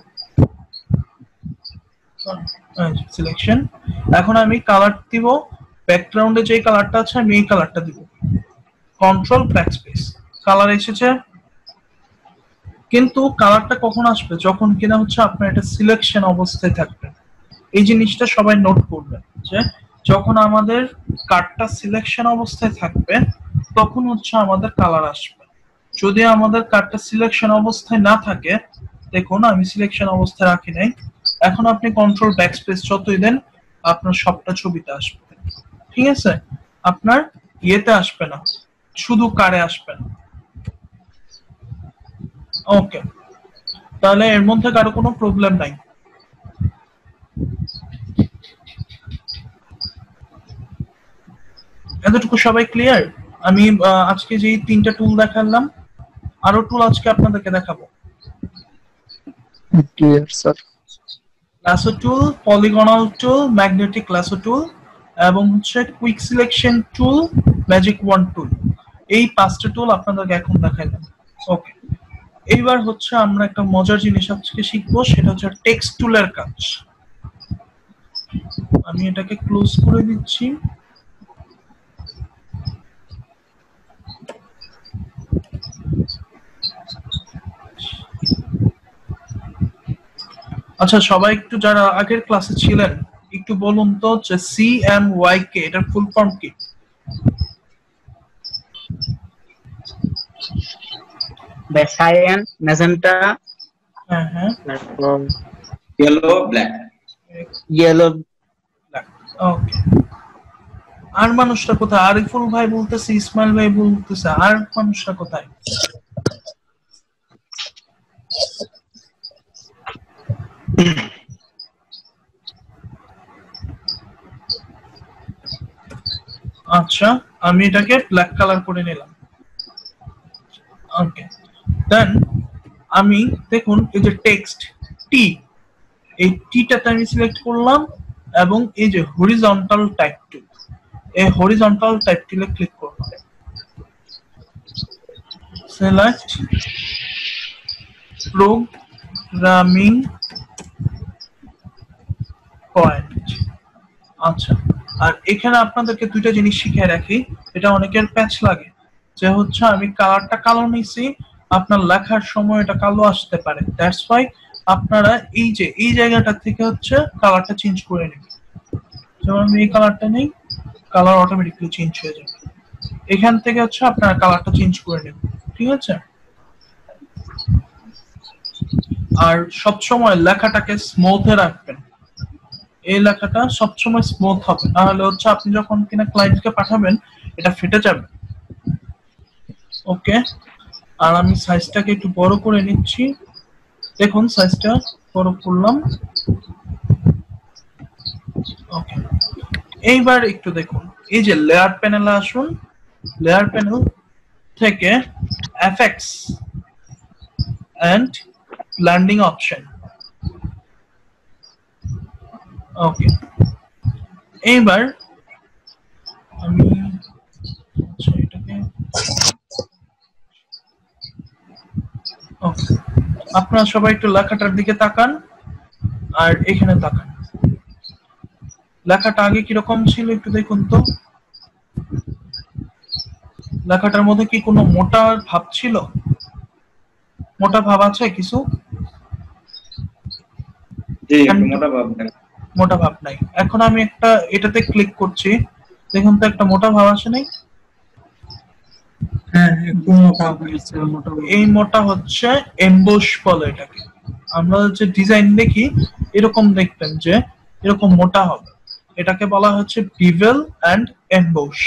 সিলেকশন। এখন আমি কালার দিব, ব্যাকগ্রাউন্ডে যে কালারটা আছে আমি এই কালারটা দিব। কন্ট্রোল ব্যাকস্পেস, কালার এসেছে। কিন্তু কালারটা কখন আসবে? যখন কিনা হচ্ছে আপনার এটা সিলেকশন অবস্থায় থাকবে। এই জিনিসটা সবাই নোট করবেন যে যখন আমাদের কার্ডটা সিলেকশন অবস্থায় থাকবে তখন হচ্ছে আমাদের কালার আসবে। যদি আমাদের কার্ডটা সিলেকশন অবস্থায় না থাকে, দেখুন আমি সিলেকশন অবস্থায় রাখি নাই, এখন আপনি কন্ট্রোল ব্যাকস্পেস যতই দেন আপনার সবটা ছবিতে আসবে, ঠিক আছে? আপনার ইয়েতে আসবে না, শুধু কারে আসবে না। ওকে, তাহলে এর মধ্যে কারো কোনো প্রবলেম নাই? এতটুকু সবাই ক্লিয়ার? আমি আজকে যে তিনটা টুল দেখালাম, আরো টুল আজকে আপনাদেরকে দেখাবো। Clear sir. Lasso tool, polygonal tool, magnetic lasso tool এবং হচ্ছে quick selection tool, magic wand tool. এই পাঁচটা টুল আপনাদেরকে এখন দেখাইলাম। ওকে, এইবার হচ্ছে আমরা একটা মজার জিনিস আজকে শিখবো, সেটা হচ্ছে টেক্সট টুলের কাজ। আমি এটাকে ক্লোজ করে দিচ্ছি। আচ্ছা, সবাই একটু যারা আগের ক্লাসে ছিলেন একটু বলুন তো যে CMYK এটার ফুল ফর্ম কি? সায়ান, ম্যাজেন্টা, হ্যাঁ হ্যাঁ, ইয়েলো ব্ল্যাক। ইয়েলো। ওকে। আর মানুষটা কোথায়? আরিফুল ভাই বলতেছে, ইসমাইল ভাই বলতেছে, আর মানুষটা কোথায়? আচ্ছা, আমি এটাকে ব্ল্যাক কালার করে নিলাম। ওকে, দেন আমি দেখুন এই যে টেক্সট টি, এই টিটাতে আমি সিলেক্ট করলাম এবং এই যে হরিজন্টাল টাইপ টুল, এই হরিজন্টাল টাইপ টুলে ক্লিক করলাম। Select programming point. আচ্ছা, আর এখানে আপনাদেরকে দুইটা জিনিস শিখিয়ে রাখি, এটা অনেকের প্যাচ লাগে, যে হচ্ছে আমি কালারটা কালো নিছি, আপনার লেখার সময় এটা কালো আসতে পারে, দ্যাটস ওয়াই আপনারা এই যে এই জায়গাটা থেকে হচ্ছে কালারটা চেঞ্জ করে নেবেন। যেমন আমি এই কালারটা নেই, কালার অটোমেটিক্যালি চেঞ্জ হয়ে যাবে। এখান থেকে হচ্ছে আপনারা কালারটা চেঞ্জ করে নেবেন, ঠিক আছে? আর সবসময় লেখাটাকে স্মুথে রাখবেন, এই লেখাটা সবসময় স্মুথ হবে, নাহলে হচ্ছে আপনি যখন কিনা ক্লায়েন্টকে পাঠাবেন এটা ফেটে যাবে। ওকে, আর আমি সাইজটাকে একটু বড় করে নিচ্ছি, দেখুন সাইজটা বড় করলাম। ওকে, এইবার একটু দেখুন, এই যে লেয়ার প্যানেলে আসুন, লেয়ার প্যানেল থেকে effects and blending option. Okay, এইবার আমি আচ্ছা এটাকে ওকে, আপনারা সবাই একটু লেখাটার দিকে তাকান আর এখানে তাকান। লেখাটা আগে কিরকম ছিল একটু দেখুন তো। লেখাটার মধ্যে কি কোনো মোটা ভাব ছিল? মোটা ভাব আছে কিছু? জি, একটু মোটা ভাব নাই। মোটা ভাব নাই। এখন আমি একটা এটাতে ক্লিক করছি, দেখুন তো একটা মোটা ভাব আসে নাই? হ্যাঁ একটু মোটা হয়েছে, মোটা এই মোটা হচ্ছে এমবোস বলে এটাকে। আমরা যে ডিজাইন দেখি এরকম দেখবেন যে এরকম মোটা হবে, এটাকে বলা হচ্ছে বিভেল এন্ড এমবোস।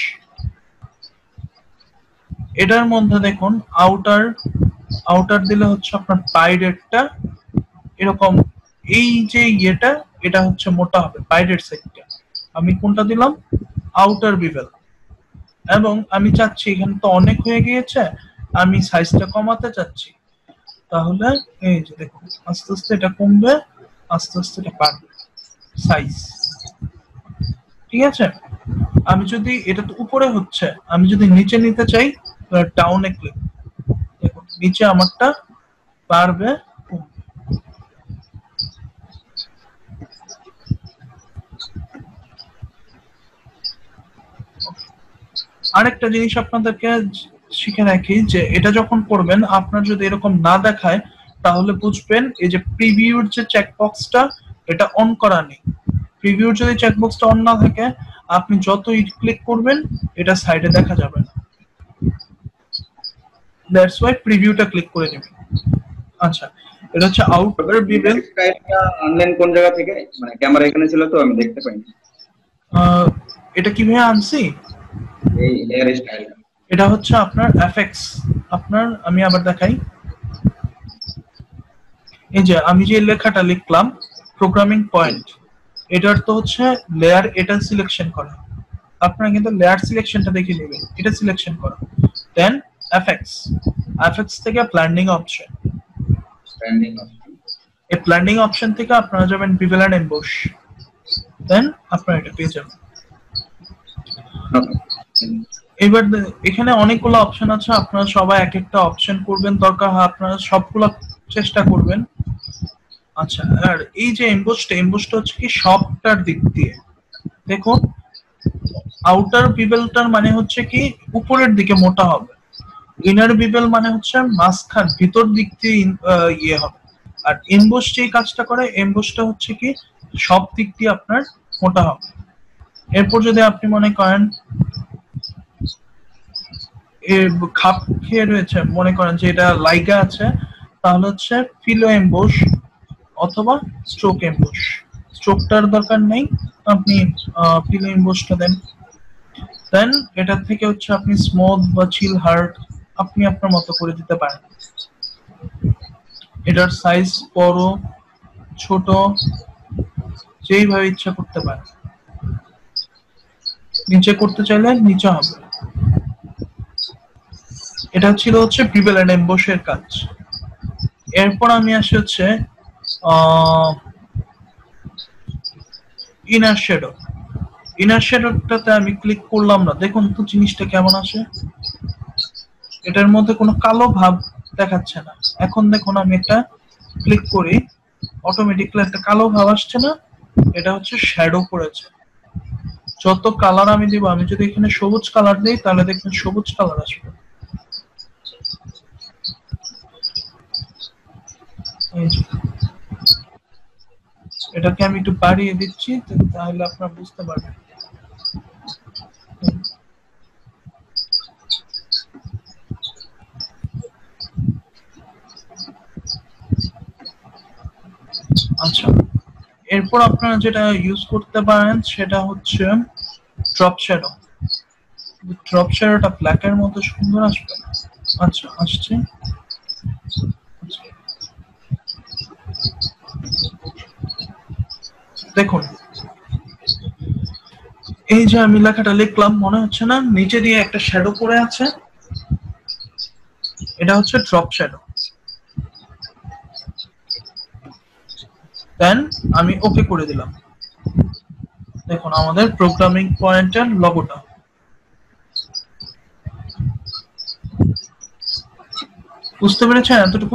এটার মধ্যে দেখুন আউটার দিলে হচ্ছে আপনার পাইরেটটা এরকম, এই যে এটা হচ্ছে মোটা হবে পাইরেট সাইডটা। আমি কোনটা দিলাম? Outer bevel. এবং আমি চাচ্ছি এখানে তো অনেক হয়ে গিয়েছে, আমি সাইজটা কমাতে চাচ্ছি, তাহলে এই যে দেখুন আস্তে আস্তে এটা কমবে, আস্তে আস্তে এটা বাড়বে সাইজ। ঠিক আছে, আমি যদি এটা তো উপরে হচ্ছে, আমি যদি নিচে নিতে চাই ডাউনে ক্লিক, দেখুন নিচে আমারটা বাড়বে কমবে। আরেকটা জিনিস আপনাদেরকে শিখে রাখি যে এটা যখন করবেন আপনার যদি এরকম না দেখায় তাহলে বুঝবেন এই যে প্রিভিউর যে চেকবক্সটা এটা অন করা নেই। প্রিভিউর যদি চেকবক্সটা অন না থাকে আপনি যতই ক্লিক করবেন এটা সাইডে দেখা যাবে না। দ্যাটস ওয়াই প্রিভিউটা ক্লিক করে নেবেন। আচ্ছা, এটা হচ্ছে আউটার বিভেল। স্টাইলটা আনলেন কোন জায়গা থেকে? মানে ক্যামেরা এখানে ছিল তো আমি দেখতে পাইনি। এটা কিভাবে আনছি? এই লেয়ার স্টাইল এটা হচ্ছে আপনার এফএক্স। আপনার আমি আবার দেখাই, এই যে আমি যে লেখাটা লিখলাম প্রোগ্রামিং পয়েন্ট, এটার তো হচ্ছে লেয়ার, এটা সিলেকশন করা। আপনারা কিন্তু লেয়ার সিলেকশনটা দেখে নেবেন, এটা সিলেকশন করা, দেন এফএক্স থেকে ব্লেন্ডিং অপশন, এই ব্লেন্ডিং অপশন থেকে আপনারা যাবেন বিভেল এন্ড এমবোস, দেন আপনারা এটা পেয়ে যাবেন। এবার এখানে অনেকগুলো অপশন আছে, আপনারা সবাই এক একটা অপশন করবেন, দরকার হয় আপনারা সবগুলো চেষ্টা করবেন। আচ্ছা, আর এই যে এমবোসটা হচ্ছে কি সবটার দিক দিয়ে দেখুন, আউটার বিভেলটার মানে হচ্ছে কি উপরের দিকে মোটা হবে, ইনার বিভেল মানে হচ্ছে মাঝখান ভিতর দিক দিয়ে ইয়ে হবে, আর এমবোস যে কাজটা করে এমবোসটা হচ্ছে কি সব দিক দিয়ে আপনার মোটা হবে। এরপর যদি আপনি মনে করেন খাপ খেয়ে রয়েছে, মনে করেন যে এটা লাইগা আছে, তাহলে হচ্ছে ফিলো এমবোস অথবা স্ট্রোক এমবোস। স্ট্রোকটার দরকার নেই, আপনি ফিলো এমবোসটা দেন এটা থেকে হচ্ছে আপনি স্মুথ বা চিল হার্ড আপনি আপনার মতো করে দিতে পারেন। এটার সাইজ বড় ছোট যেইভাবে ইচ্ছা করতে পারেন, নিচে করতে চাইলে নিচে হবে। এটা ছিল হচ্ছে বিভেল এন্ড এমবোসের কাজ। এরপর আমি আসি হচ্ছে ইনার শ্যাডো। ইনার শ্যাডোটাতে আমি ক্লিক করলাম না, দেখুন তো জিনিসটা কেমন আসে, এটার মধ্যে কোনো কালো ভাব দেখাচ্ছে না। এখন দেখুন আমি একটা ক্লিক করি, অটোমেটিক্যালি একটা কালো ভাব আসছে না, এটা হচ্ছে শ্যাডো পড়েছে। যত কালার আমি দিব, আমি যদি এখানে সবুজ কালার দিই তাহলে দেখবেন সবুজ কালার আসবে। এটাকে আমি একটু বাড়িয়ে দিচ্ছি তাহলে আপনারা বুঝতে পারবেন। আচ্ছা, এরপর আপনারা যেটা ইউজ করতে পারেন সেটা হচ্ছে ড্রপ শ্যাডো। ড্রপ শ্যাডোটা ব্ল্যাক এর মতো সুন্দর আসবে। আচ্ছা আসছে, দেখুন এই যে আমি লেখাটা লিখলাম মনে হচ্ছে না নিচে দিয়ে একটা শ্যাডো পড়ে আছে, এটা হচ্ছে ড্রপ শ্যাডো। দেন আমি ওকে করে দিলাম। দেখুন আমাদের প্রোগ্রামিং পয়েন্টের লোগোটা। বুঝতে পেরেছেন এতটুকু?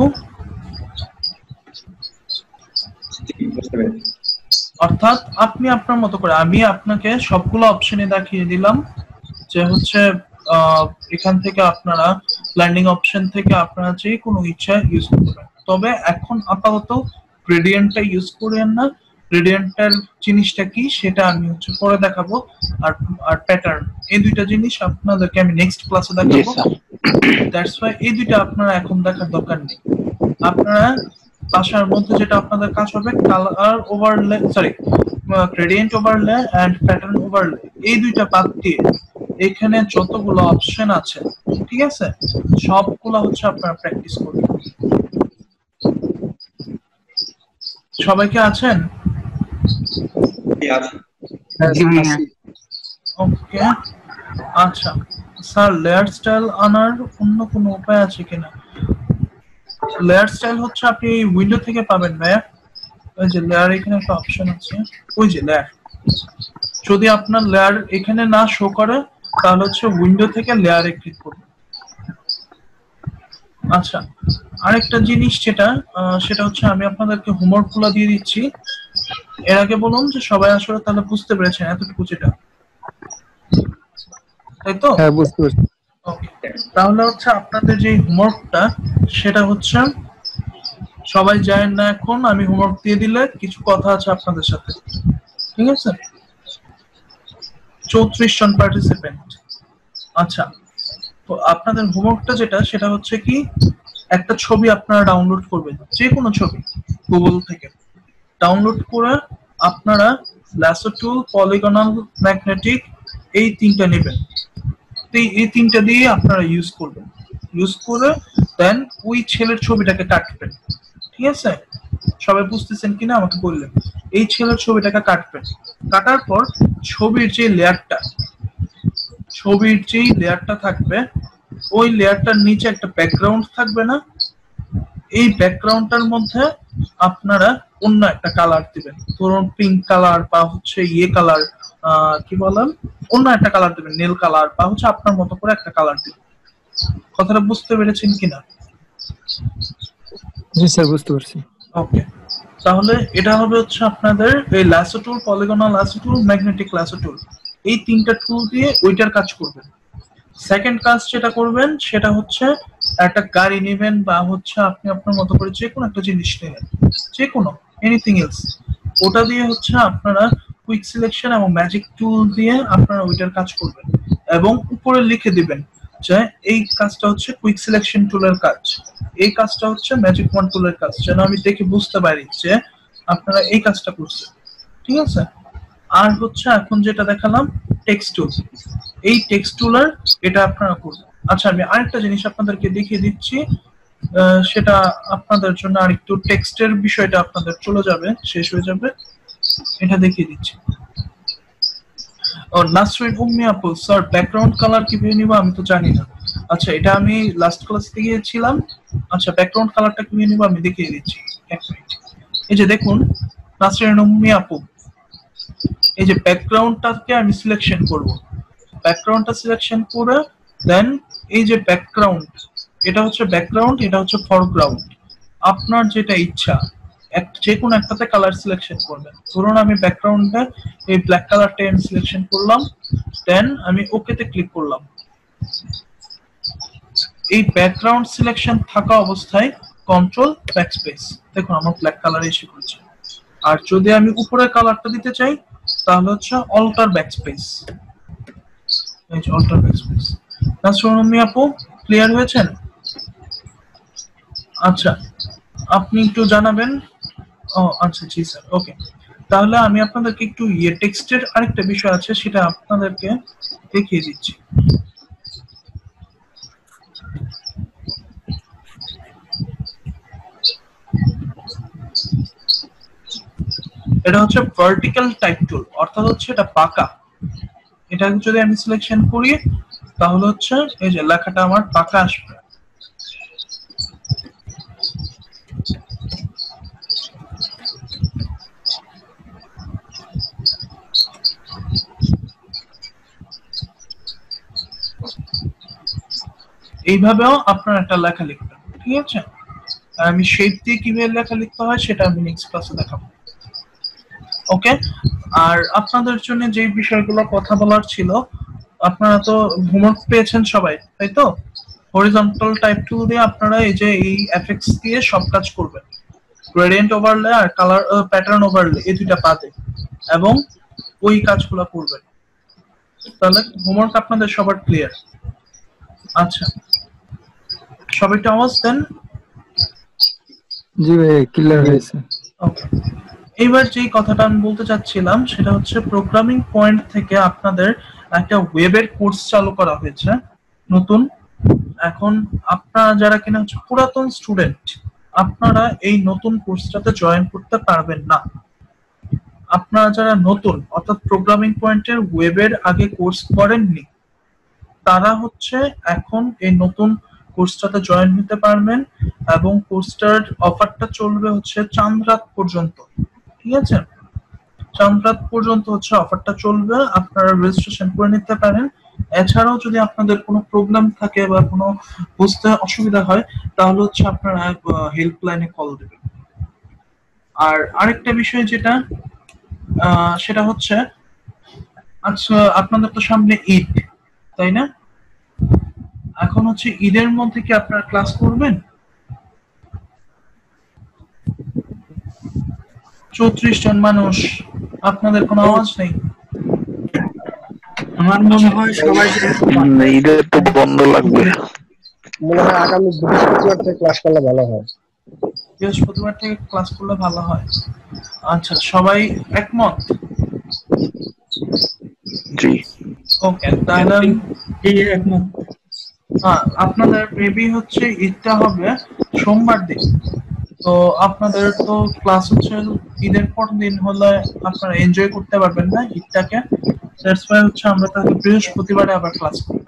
বুঝতে পেরেছি। অর্থাৎ আপনি আপনার মতো করে, আমি আপনাকে সবগুলো অপশনে দেখিয়ে দিলাম যে হচ্ছে এখান থেকে আপনারা ব্লেন্ডিং অপশন থেকে আপনারা যে কোনো ইচ্ছা ইউজ করতে পারেন। তবে এখন আপাতত গ্রেডিয়েন্টটা ইউজ করেন না। গ্রেডিয়েন্টের জিনিসটা কি সেটা আমি হচ্ছে পরে দেখাবো। আর আর প্যাটার্ন, এই দুইটা জিনিস আপনাদেরকে আমি নেক্সট ক্লাসে দেখাবো। দ্যাটস ওয়াই এই দুইটা আপনারা এখন দেখার দরকার নেই। আপনারা বাসার মধ্যে যেটা আপনাদের কাজ হবে, colour overlay, sorry gradient overlay and pattern overlay, এই দুইটা বাদ দিয়ে এখানে যতগুলো অপশন আছে, ঠিক আছে, সবগুলো হচ্ছে আপনারা প্র্যাকটিস করবেন। সবাইকে আছেন? ওকে, আচ্ছা স্যার, লেয়ার স্টাইল আনার অন্য কোনো উপায় আছে কিনা? লেয়ার স্টাইল হচ্ছে আপনি উইন্ডো থেকে পাবেন ভাইয়া। ওই যে লেয়ার, এখানে একটা অপশন আছে, ওই যে লেয়ার। যদি আপনার লেয়ার এখানে না শো করে তাহলে হচ্ছে উইন্ডো থেকে লেয়ারে ক্লিক করবেন। আচ্ছা, আরেকটা জিনিস যেটা সেটা হচ্ছে আমি আপনাদেরকে হোমওয়ার্ক গুলো দিয়ে দিচ্ছি। এর আগে বলুন যে সবাই আসলে তাহলে বুঝতে পেরেছেন এতটুকু যেটা, তাই তো? হ্যাঁ, বুঝতে পারছি। ওকে, তাহলে হচ্ছে আপনাদের যে হোমওয়ার্কটা সেটা হচ্ছে, সবাই জানেন না এখন, আমি হোমওয়ার্ক দিয়ে দিলে কিছু কথা আছে আপনাদের সাথে, ঠিক আছে? 34 জন পার্টিসিপেন্ট। আচ্ছা, তো আপনাদের হোমওয়ার্কটা যেটা সেটা হচ্ছে কি, একটা ছবি আপনারা ডাউনলোড করবেন, যে কোনো ছবি গুগল থেকে ডাউনলোড করে আপনারা ল্যাসো টুল, পলিগনাল, ম্যাগনেটিক, এই তিনটা নেবেন। এই তিনটা দিয়ে আপনারা ইউজ করবেন। ইউজ করে দেন ওই ছেলের ছবিটাকে কাটবেন, ঠিক আছে? সবাই বুঝতেছেন কিনা আমাকে বললেন। এই ছেলের ছবিটাকে কাটবেন, কাটার পর ছবির যে লেয়ারটা থাকবে, ওই লেয়ারটার নিচে একটা ব্যাকগ্রাউন্ড থাকবে না? এই ব্যাকগ্রাউন্ডটার মধ্যে আপনারা অন্য একটা কালার দিবেন, ধরুন পিঙ্ক কালার বা হচ্ছে ইয়ে কালার, কি বলেন, অন্য একটা কালার দিবেন, নীল কালার বা হচ্ছে আপনার মতো করে একটা কালার দিবেন। কথাটা বুঝতে পেরেছেন কিনা? জি স্যার, বুঝতে পারছি। ওকে, তাহলে এটা হবে হচ্ছে আপনাদের এই lasso tool, polygonal lasso tool, magnetic lasso tool, এই তিনটা টুল দিয়ে ওইটার কাজ করবেন। সেকেন্ড কাজ যেটা করবেন সেটা হচ্ছে একটা গাড়ি নেবেন বা হচ্ছে আপনি আপনার মতো করে যে কোনো একটা জিনিস নেবেন, যে কোনো এনিথিং এলস, ওটা দিয়ে হচ্ছে আপনারা কুইক সিলেকশন এবং ম্যাজিক টুল দিয়ে আপনারা ওইটার কাজ করবেন এবং উপরে লিখে দিবেন যে এই কাজটা হচ্ছে কুইক সিলেকশন টুলের কাজ, এই কাজটা হচ্ছে ম্যাজিক ওয়ান টুলের কাজ, যেন আমি দেখে বুঝতে পারি যে আপনারা এই কাজটা করছেন, ঠিক আছে? আর হচ্ছে এখন যেটা দেখালাম টেক্সট টুল, এই টেক্সট টুলার এটা আপনারা করবেন। আচ্ছা, আমি আরেকটা জিনিস আপনাদেরকে দেখিয়ে দিচ্ছি, সেটা আপনাদের জন্য আরেকটু টেক্সটের বিষয়টা আপনাদের চলে যাবে, শেষ হয়ে যাবে, এটা দেখিয়ে দিচ্ছি। ও নাসরিন উম্মি আপু, স্যার ব্যাকগ্রাউন্ড কালার কিভাবে নিব আমি তো জানি না। আচ্ছা, এটা আমি লাস্ট ক্লাসে গিয়েছিলাম। আচ্ছা, ব্যাকগ্রাউন্ড কালারটা কিভাবে নিব আমি দেখিয়ে দিচ্ছি, এক মিনিট। এই যে দেখুন নাসরিন উম্মি আপু, এই যে ব্যাকগ্রাউন্ডটাকে আমি সিলেকশন করব, ব্যাকগ্রাউন্ডটা সিলেকশন করে দেন এই যে ব্যাকগ্রাউন্ড, এটা হচ্ছে ব্যাকগ্রাউন্ড, এটা হচ্ছে ফরগ্রাউন্ড, আপনার যেটা ইচ্ছা যে কোনো একটাতে কালার সিলেকশন করবেন। ধরুন আমি ব্যাকগ্রাউন্ডে এই ব্ল্যাক কালারটা আমি সিলেকশন করলাম, দেন আমি ওকেতে ক্লিক করলাম। এই ব্যাকগ্রাউন্ড সিলেকশন থাকা অবস্থায় কন্ট্রোল ব্যাকস্পেস, দেখুন আমার ব্ল্যাক কালার এসে পড়ছে। আর যদি আমি উপরের কালারটা দিতে চাই তাহলে হচ্ছে অল্টার ব্যাকস্পেস, এই যে অল্টার ব্যাকস্পেস। না সোনমি আপু, ক্লিয়ার হয়েছেন? আচ্ছা, আপনি একটু জানাবেন। ও আচ্ছা, জি স্যার, ওকে। তাহলে আমি আপনাদেরকে একটু টেক্সটের আরেকটা বিষয় আছে সেটা আপনাদেরকে দেখিয়ে দিচ্ছি। এটা হচ্ছে ভার্টিক্যাল টাইপ টুল, অর্থাৎ হচ্ছে এটা পাকা। এটা যদি আমি সিলেকশন করি তাহলে হচ্ছে এই যে লেখাটা আমার পাকা আসবে। এইভাবেও আপনার একটা লেখা লিখবেন, ঠিক আছে? আমি শেপ দিয়ে কিভাবে লেখা লিখতে হয় সেটা আমি নেক্সট ক্লাসে দেখাবো। ওকে, আর আপনাদের জন্য যে বিষয়গুলো কথা বলার ছিল, আপনারা তো হোমওয়ার্ক পেয়েছেন সবাই, তাই তো? হরিজন্টাল টাইপ টুল দিয়ে আপনারা এই যে এই এফেক্টস দিয়ে সব কাজ করবেন, গ্রেডিয়েন্ট ওভারলে আর কালার প্যাটার্ন ওভারলে, এই দুইটা বাদে, এবং ওই কাজগুলো করবেন। তাহলে হোমওয়ার্ক আপনাদের সবার ক্লিয়ার? আচ্ছা, সবাই একটু আওয়াজ দেন। জি ভাই, ক্লিয়ার হয়েছে। ওকে, এবার যেই কথাটা আমি বলতে চাচ্ছিলাম সেটা হচ্ছে প্রোগ্রামিং পয়েন্ট থেকে আপনাদের একটা ওয়েবের কোর্স চালু করা হয়েছে নতুন। এখন আপনারা যারা কিনা হচ্ছে পুরাতন স্টুডেন্ট, আপনারা এই নতুন কোর্সটাতে জয়েন করতে পারবেন না। আপনারা যারা নতুন, অর্থাৎ প্রোগ্রামিং পয়েন্টের ওয়েবের আগে কোর্স করেননি, তারা হচ্ছে এখন এই নতুন কোর্সটাতে জয়েন হতে পারবেন, এবং কোর্সটার অফারটা চলবে হচ্ছে চাঁদ রাত পর্যন্ত, ঠিক আছে? চাঁদ রাত পর্যন্ত হচ্ছে অফারটা চলবে, আপনারা রেজিস্ট্রেশন করে নিতে পারেন। এছাড়াও যদি আপনাদের কোনো প্রবলেম থাকে বা কোনো বুঝতে অসুবিধা হয়, তাহলে হচ্ছে আপনারা হেল্পলাইনে কল দেবেন। আর আরেকটা বিষয় যেটা, সেটা হচ্ছে, আচ্ছা আপনাদের তো সামনে ঈদ, তাই না? এখন হচ্ছে ঈদের মধ্যে কি আপনারা ক্লাস করবেন? 34 জন মানুষ, আপনাদের কোনো আওয়াজ নেই। আমার মনে হয় সবাই ঈদের তো বন্ধ লাগবে। মনে হয় আগামী বৃহস্পতিবার থেকে ক্লাস করলে ভালো হয়। বৃহস্পতিবার থেকে ক্লাস করলে ভালো হয়। আচ্ছা, সবাই একমত? জি। ওকে, তাহলে একমত। আপনাদের মেবি হচ্ছে ঈদটা হবে সোমবার দিন, তো আপনাদের তো ক্লাস হচ্ছে ঈদের পর দিন হলে আপনারা এনজয় করতে পারবেন না ঈদটাকে। দ্যাটস ওয়াই হচ্ছে আমরা তাহলে বৃহস্পতিবারে আবার ক্লাস করব।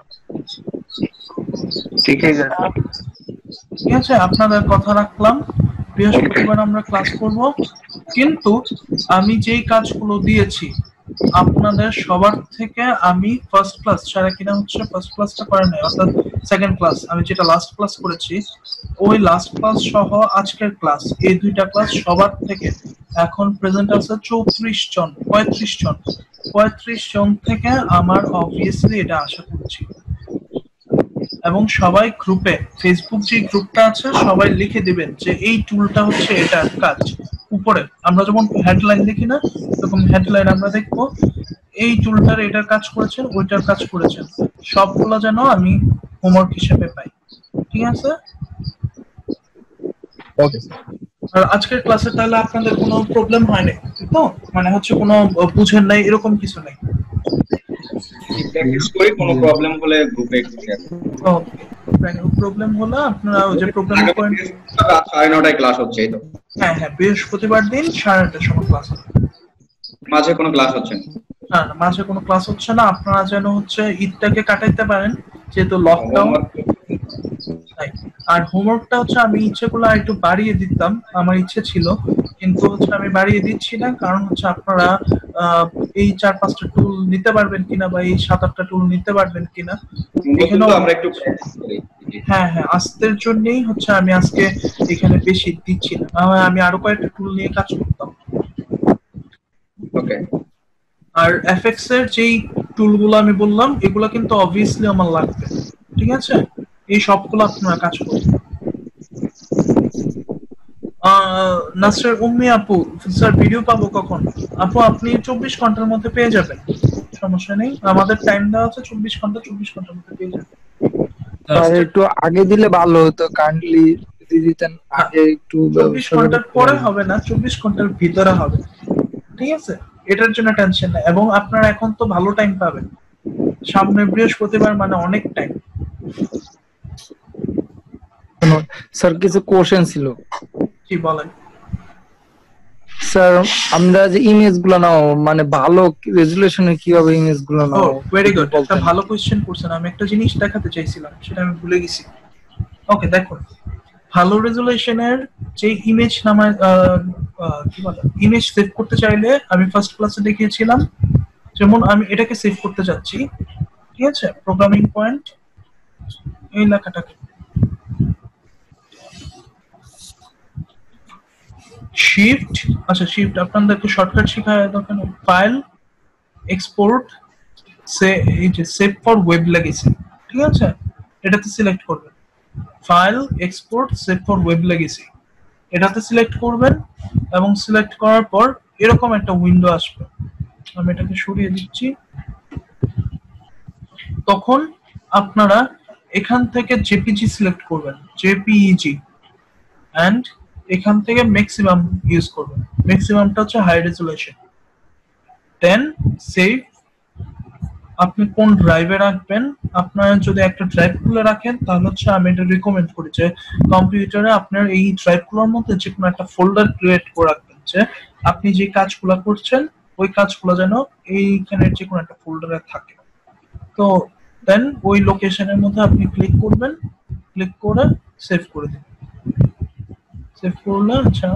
ঠিক আছে, ঠিক আছে, আপনাদের কথা রাখলাম, বৃহস্পতিবার আমরা ক্লাস করব। কিন্তু আমি যেই কাজগুলো দিয়েছি আপনাদের সবার থেকে আমি ফার্স্ট ক্লাস ছাড়া কিনা হচ্ছে ফার্স্ট ক্লাসটা করে নাই, অর্থাৎ সেকেন্ড ক্লাস আমি যেটা লাস্ট ক্লাস করেছি, ওই লাস্ট ক্লাস সহ আজকের ক্লাস, এই দুইটা ক্লাস সবার থেকে এখন প্রেজেন্ট আছে 34 জন, 35 জন থেকে আমার অবভিয়াসলি এটা আশা করছি। এবং সবাই গ্রুপে, ফেসবুক যে গ্রুপটা আছে সবাই লিখে দিবেন যে এই টুলটা হচ্ছে এটার কাজ। উপরে আমরা যেমন হেডলাইন দেখি না, এরকম হেডলাইন আমরা দেখবো এই টুলটার এটার কাজ করেছেন, ওইটার কাজ করেছেন, সবগুলো যেন আমি হোমওয়ার্ক হিসেবে পাই। ঠিক আছে? Okay sir. আর আজকের ক্লাসে তাহলে আপনাদের কোনো প্রবলেম হয়নি তো? মানে হচ্ছে কোনো বুঝেন নাই এরকম কিছু নেই? প্র্যাকটিস করি, কোনো প্রবলেম হলে গ্রুপে একটু শেয়ার করুন। ওকে, প্রবলেম হলো আপনারা ওই যে প্রবলেম পয়েন্ট 9:30টায় ক্লাস হচ্ছে, এই তো? হ্যাঁ হ্যাঁ, বৃহস্পতিবার দিন 9:30টার সময় ক্লাস হবে। মাঝে কোনো ক্লাস হচ্ছে না? না না, মাঝে কোনো ক্লাস হচ্ছে না। আপনারা যেন হচ্ছে ঈদটাকে কাটাইতে পারেন, যেহেতু লকডাউন। আর হোমওয়ার্কটা হচ্ছে আমি ইচ্ছে করলে একটু বাড়িয়ে দিতাম, আমার ইচ্ছে ছিল, কিন্তু হচ্ছে আমি বাড়িয়ে দিচ্ছি না, কারণ হচ্ছে আপনারা এই 4-5টা টুল নিতে পারবেন কিনা বা এই 7-8টা টুল নিতে পারবেন কিনা এখানে আমরা একটু প্র্যাকটিস করি। হ্যাঁ হ্যাঁ, আস্তের জন্যই হচ্ছে আমি আজকে এখানে বেশি দিচ্ছি না, আমি আরো কয়েকটা টুল নিয়ে কাজ করতাম। ওকে। আর এফএক্স এর যেই টুলগুলো আমি বললাম এগুলো কিন্তু অবভিয়াসলি আমার লাগবে, ঠিক আছে? এই সবগুলো আপনারা কাজ করুন। নাসরের উম্মি আপু, স্যার ভিডিও পাবো কখন? আপু আপনি 24 ঘন্টার মধ্যে পেয়ে যাবেন, সমস্যা নেই, আমাদের টাইম দেওয়া আছে 24 ঘন্টা, 24 ঘন্টার মধ্যে পেয়ে যাবেন। স্যার একটু আগে দিলে ভালো হতো, কাইন্ডলি যদি দিতেন আগে একটু। 24 ঘন্টার পরে হবে না, 24 ঘন্টার ভিতরে হবে, ঠিক আছে? এটার জন্য টেনশন নাই। এবং আপনারা এখন তো ভালো টাইম পাবেন, সামনে বৃহস্পতিবার মানে অনেক টাইম। স্যার কিছু কোশ্চেন ছিল। কি বলেন? স্যার আমরা যে ইমেজ গুলো নাও, মানে ভালো রেজুলেশনে কিভাবে ইমেজ গুলো নাও? ভেরি গুড, একটা ভালো কোশ্চেন করছেন। আমি একটা জিনিস দেখাতে চাইছিলাম, সেটা আমি ভুলে গেছি। ওকে, দেখো, ভালো রেজুলেশনের যে ইমেজ নামায় কি বলে, ইমেজ সেভ করতে চাইলে আমি ফার্স্ট ক্লাসে দেখিয়েছিলাম, যেমন আমি এটাকে সেভ করতে যাচ্ছি, ঠিক আছে? প্রোগ্রামিং পয়েন্ট, এই লেখাটাকে শিফট, আচ্ছা শিফট আপনাদেরকে শর্টকাট শেখায় দরকার নেই। ফাইল এক্সপোর্ট এই যে সেভ ফর ওয়েব লেগেসি, ঠিক আছে, এটাতে সিলেক্ট করবেন। File export save for web legacy এটাতে সিলেক্ট করবেন, এবং সিলেক্ট করার পর এরকম একটা উইন্ডো আসবে। আমি এটাকে সরিয়ে দিচ্ছি। তখন আপনারা এখান থেকে জেপিজি সিলেক্ট করবেন, জেপিইজি, এন্ড এখান থেকে ম্যাক্সিমাম ইউজ করবেন। ম্যাক্সিমামটা হচ্ছে হাই রেজুলেশন। দেন সেভ। আপনি কোন ড্রাইভে রাখবেন, আপনারা যদি একটা ড্রাইভ খুলে রাখেন তাহলে হচ্ছে আমি এটা রিকমেন্ড করি যে কম্পিউটারে আপনার এই ড্রাইভগুলোর মধ্যে যে কোনো একটা ফোল্ডার ক্রিয়েট করে রাখবেন, যে আপনি যে কাজগুলো করছেন ওই কাজগুলো যেন এইখানে যে কোনো একটা ফোল্ডারে থাকে। তো দেন ওই লোকেশনের মধ্যে আপনি ক্লিক করবেন, ক্লিক করে সেভ করে দিন। সেভ করলে আচ্ছা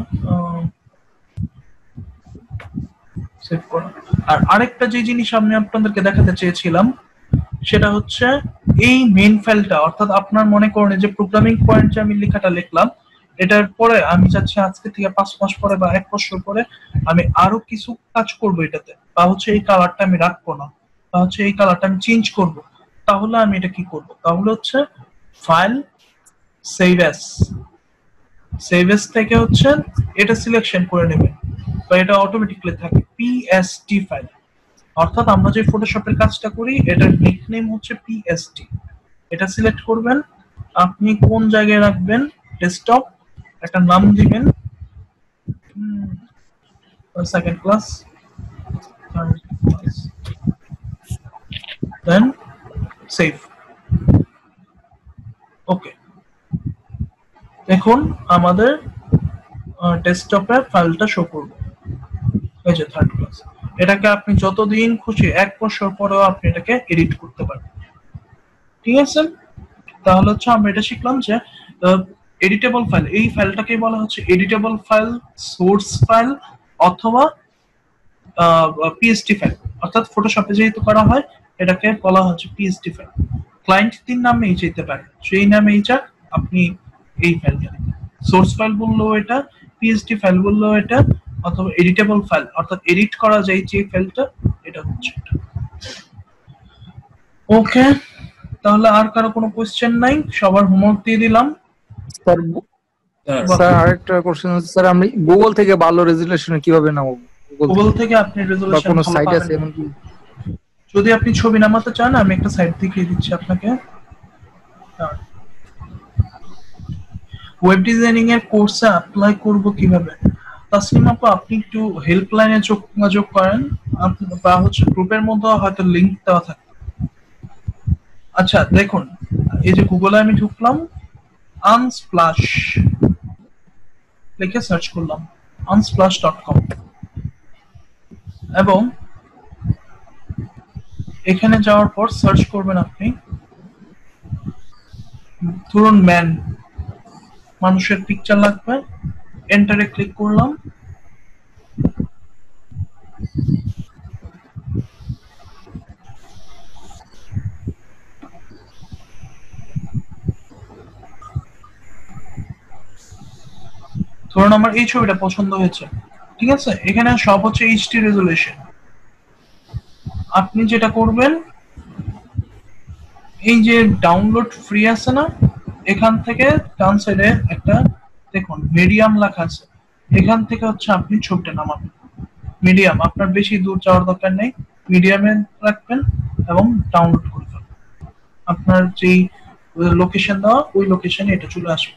সেভ করা। আর আরেকটা যে জিনিস আমি আপনাদেরকে দেখাতে চেয়েছিলাম সেটা হচ্ছে এই মেইন ফাইলটা, অর্থাৎ আপনার মনে করেন যে প্রোগ্রামিং পয়েন্ট যে আমি লেখাটা লিখলাম এটার পরে আমি চাচ্ছি আজকে থেকে 5 মাস পরে বা 1 বছর পরে আমি আরো কিছু কাজ করব এটাতে, বা হচ্ছে এই কালারটা আমি রাখবো না, বা হচ্ছে এই কালারটা আমি চেঞ্জ করব, তাহলে আমি এটা কি করব? তাহলে হচ্ছে file save as, save as থেকে হচ্ছে এটা সিলেকশন করে নেবেন, বা এটা অটোমেটিক্যালি থাকে পিএসটি ফাইল। অর্থাৎ আমরা যে ফটোশপের কাজটা করি এটার নিকনেম হচ্ছে পিএসটি। এটা সিলেক্ট করবেন, আপনি কোন জায়গায় রাখবেন, ডেস্কটপ, একটা নাম দিবেন second class, then save. Okay, দেখুন আমাদের ডেস্কটপে ফাইলটা শো করবে, এই যে থার্ড ক্লাস। এটাকে আপনি যতদিন খুশি 1 বছর পরেও আপনি এটাকে এডিট করতে পারবেন, ঠিক আছে। তাহলে হচ্ছে আমরা এটা শিখলাম যে এডিটেবল ফাইল, এই ফাইলটাকে বলা হচ্ছে এডিটেবল ফাইল, সোর্স ফাইল অথবা পিএসটি ফাইল। অর্থাৎ ফটোশপে যেহেতু করা হয় এটাকে বলা হচ্ছে পিএসটি ফাইল। ক্লায়েন্ট তিন নামেই যেতে পারে, সেই নামেই যাক আপনি এই ফাইলটা সোর্স ফাইল বললেও এটা, পিএসটি ফাইল বললেও এটা, অথবা এডিটেবল ফাইল অর্থাৎ এডিট করা যায় যে ফাইলটা, এটা হচ্ছে এটা। ওকে, তাহলে আর কারো কোনো কোশ্চেন নাই? সবার হোমওয়ার্ক দিয়ে দিলাম। স্যার স্যার আরেকটা কোশ্চেন হচ্ছে স্যার, আমি গুগল থেকে ভালো রেজুলেশন কিভাবে নামাবো? গুগল থেকে আপনি বা রেজোলিউশন কোনো ভালো সাইট পাবেন আছে না। এমন কি? যদি আপনি ছবি নামাতে চান আমি একটা সাইট দেখিয়ে দিচ্ছি আপনাকে। ওয়েব ডিজাইনিং এর কোর্সে অ্যাপ্লাই করব কিভাবে? তাসলিম আপু, আপনি একটু হেল্পলাইনে যোগাযোগ করেন, বা হচ্ছে গ্রুপের মধ্যে হয়তো লিংক দেওয়া থাকে। আচ্ছা দেখুন, এই যে গুগলে আমি ঢুকলাম, আনস্প্লাশ লিখে সার্চ করলাম, unsplash.com, এবং এখানে যাওয়ার পর সার্চ করবেন আপনি ধরুন ম্যান, মানুষের পিকচার লাগবে, এন্টারে ক্লিক করলাম। ধরুন আমার এই ছবিটা পছন্দ হয়েছে, ঠিক আছে, এখানে সব হচ্ছে এইচডি রেজোলিউশন। আপনি যেটা করবেন, এই যে ডাউনলোড ফ্রি আছে না, এখান থেকে ডান সাইডে একটা দেখুন মিডিয়াম লেখা আছে, এখান থেকে হচ্ছে আপনি ছবিটা নামাবেন। মিডিয়াম, আপনার বেশি দূর যাওয়ার দরকার নেই, মিডিয়ামে রাখবেন এবং ডাউনলোড করে ফেলবেন। আপনার যেই লোকেশন দেওয়া ওই লোকেশনে এটা চলে আসবে।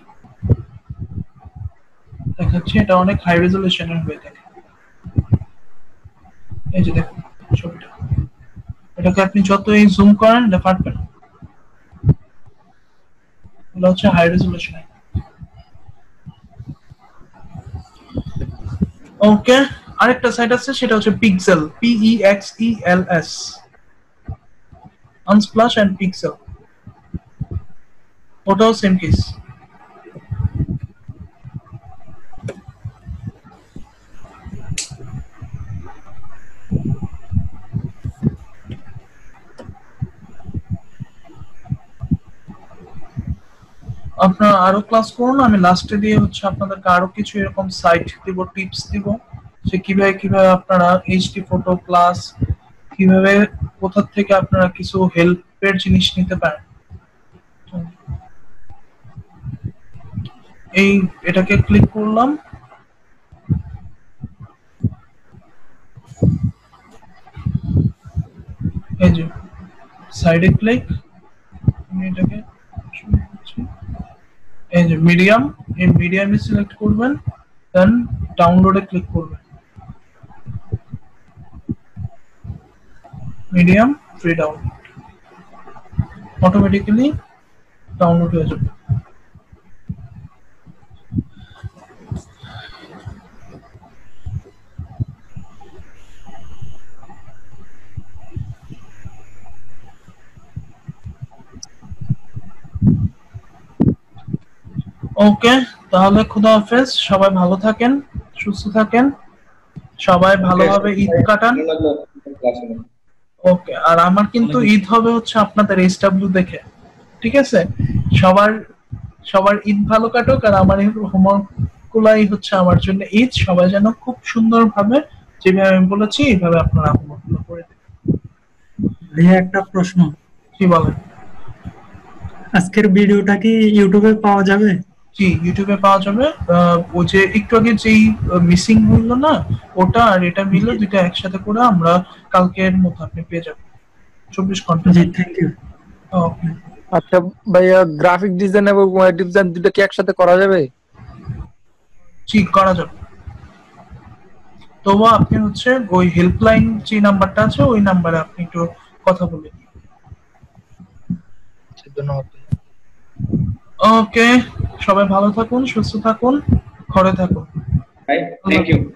দেখাচ্ছি, এটা অনেক হাই রেজোলিউশনের হয়ে থাকে। এই যে দেখুন ছবিটা, এটাকে আপনি যতই জুম করেন এটা ফাটবে না, এটা হচ্ছে হাই রেজোলিউশন। ওকে, আরেকটা সাইট আছে সেটা হচ্ছে Pexels, PEXELS, Unsplash and Pexels, ওটাও সেম কেস। আপনারা আরো ক্লাস করুন, আমি লাস্টে দিয়ে হচ্ছে আপনাদেরকে আরো কিছু এরকম সাইট দিব, টিপস দিব যে কিভাবে কিভাবে আপনারা এইচডি ফটো ক্লাস কিভাবে কোথা থেকে আপনারা কিছু হেল্পের জিনিস নিতে পারেন। এই এটাকে ক্লিক করলাম, এই যে সাইডে ক্লিক, এটাকে এই যে মিডিয়াম, এই মিডিয়ামে সিলেক্ট করবেন, দেন ডাউনলোডে ক্লিক করবেন, medium free download, automatically download হয়ে যাবে। ওকে, তাহলে খুদা হাফেজ, সবাই ভালো থাকেন, সুস্থ থাকেন, সবাই ভালোভাবে ঈদ কাটান। ওকে, আর আমার কিন্তু ঈদ হবে হচ্ছে আপনাদের এসডব্লিউ দেখে, ঠিক আছে? সবার সবার ঈদ ভালো কাটুক, আর আমার এই হোমওয়ার্ক গুলাই হচ্ছে আমার জন্য ঈদ। সবাই যেন খুব সুন্দরভাবে যেভাবে আমি বলেছি এইভাবে আপনারা হোমওয়ার্ক গুলো করে দেবেন। ভাইয়া একটা প্রশ্ন, কি বলেন? আজকের ভিডিওটা কি ইউটিউবে পাওয়া যাবে? জি, ইউটিউবে পাওয়া যাবে। ওই যে একটু আগে যেই মিসিং হইলো না, ওটা আর এটা মিলে দুইটা একসাথে করে আমরা কালকের মধ্যে আপনি পেয়ে যাবেন 24 ঘন্টা। জি, থ্যাংক ইউ। ওকে, আচ্ছা ভাইয়া, গ্রাফিক ডিজাইন এবং ওয়েব ডিজাইন দুটো কি একসাথে করা যাবে? জি করা যাবে। তবু আপনি হচ্ছে ওই হেল্পলাইন যে নাম্বারটা আছে ওই নাম্বারে আপনি একটু কথা বলে নিন। ধন্যবাদ। ওকে, সবাই ভালো থাকুন, সুস্থ থাকুন, ঘরে থাকুন। Thank you.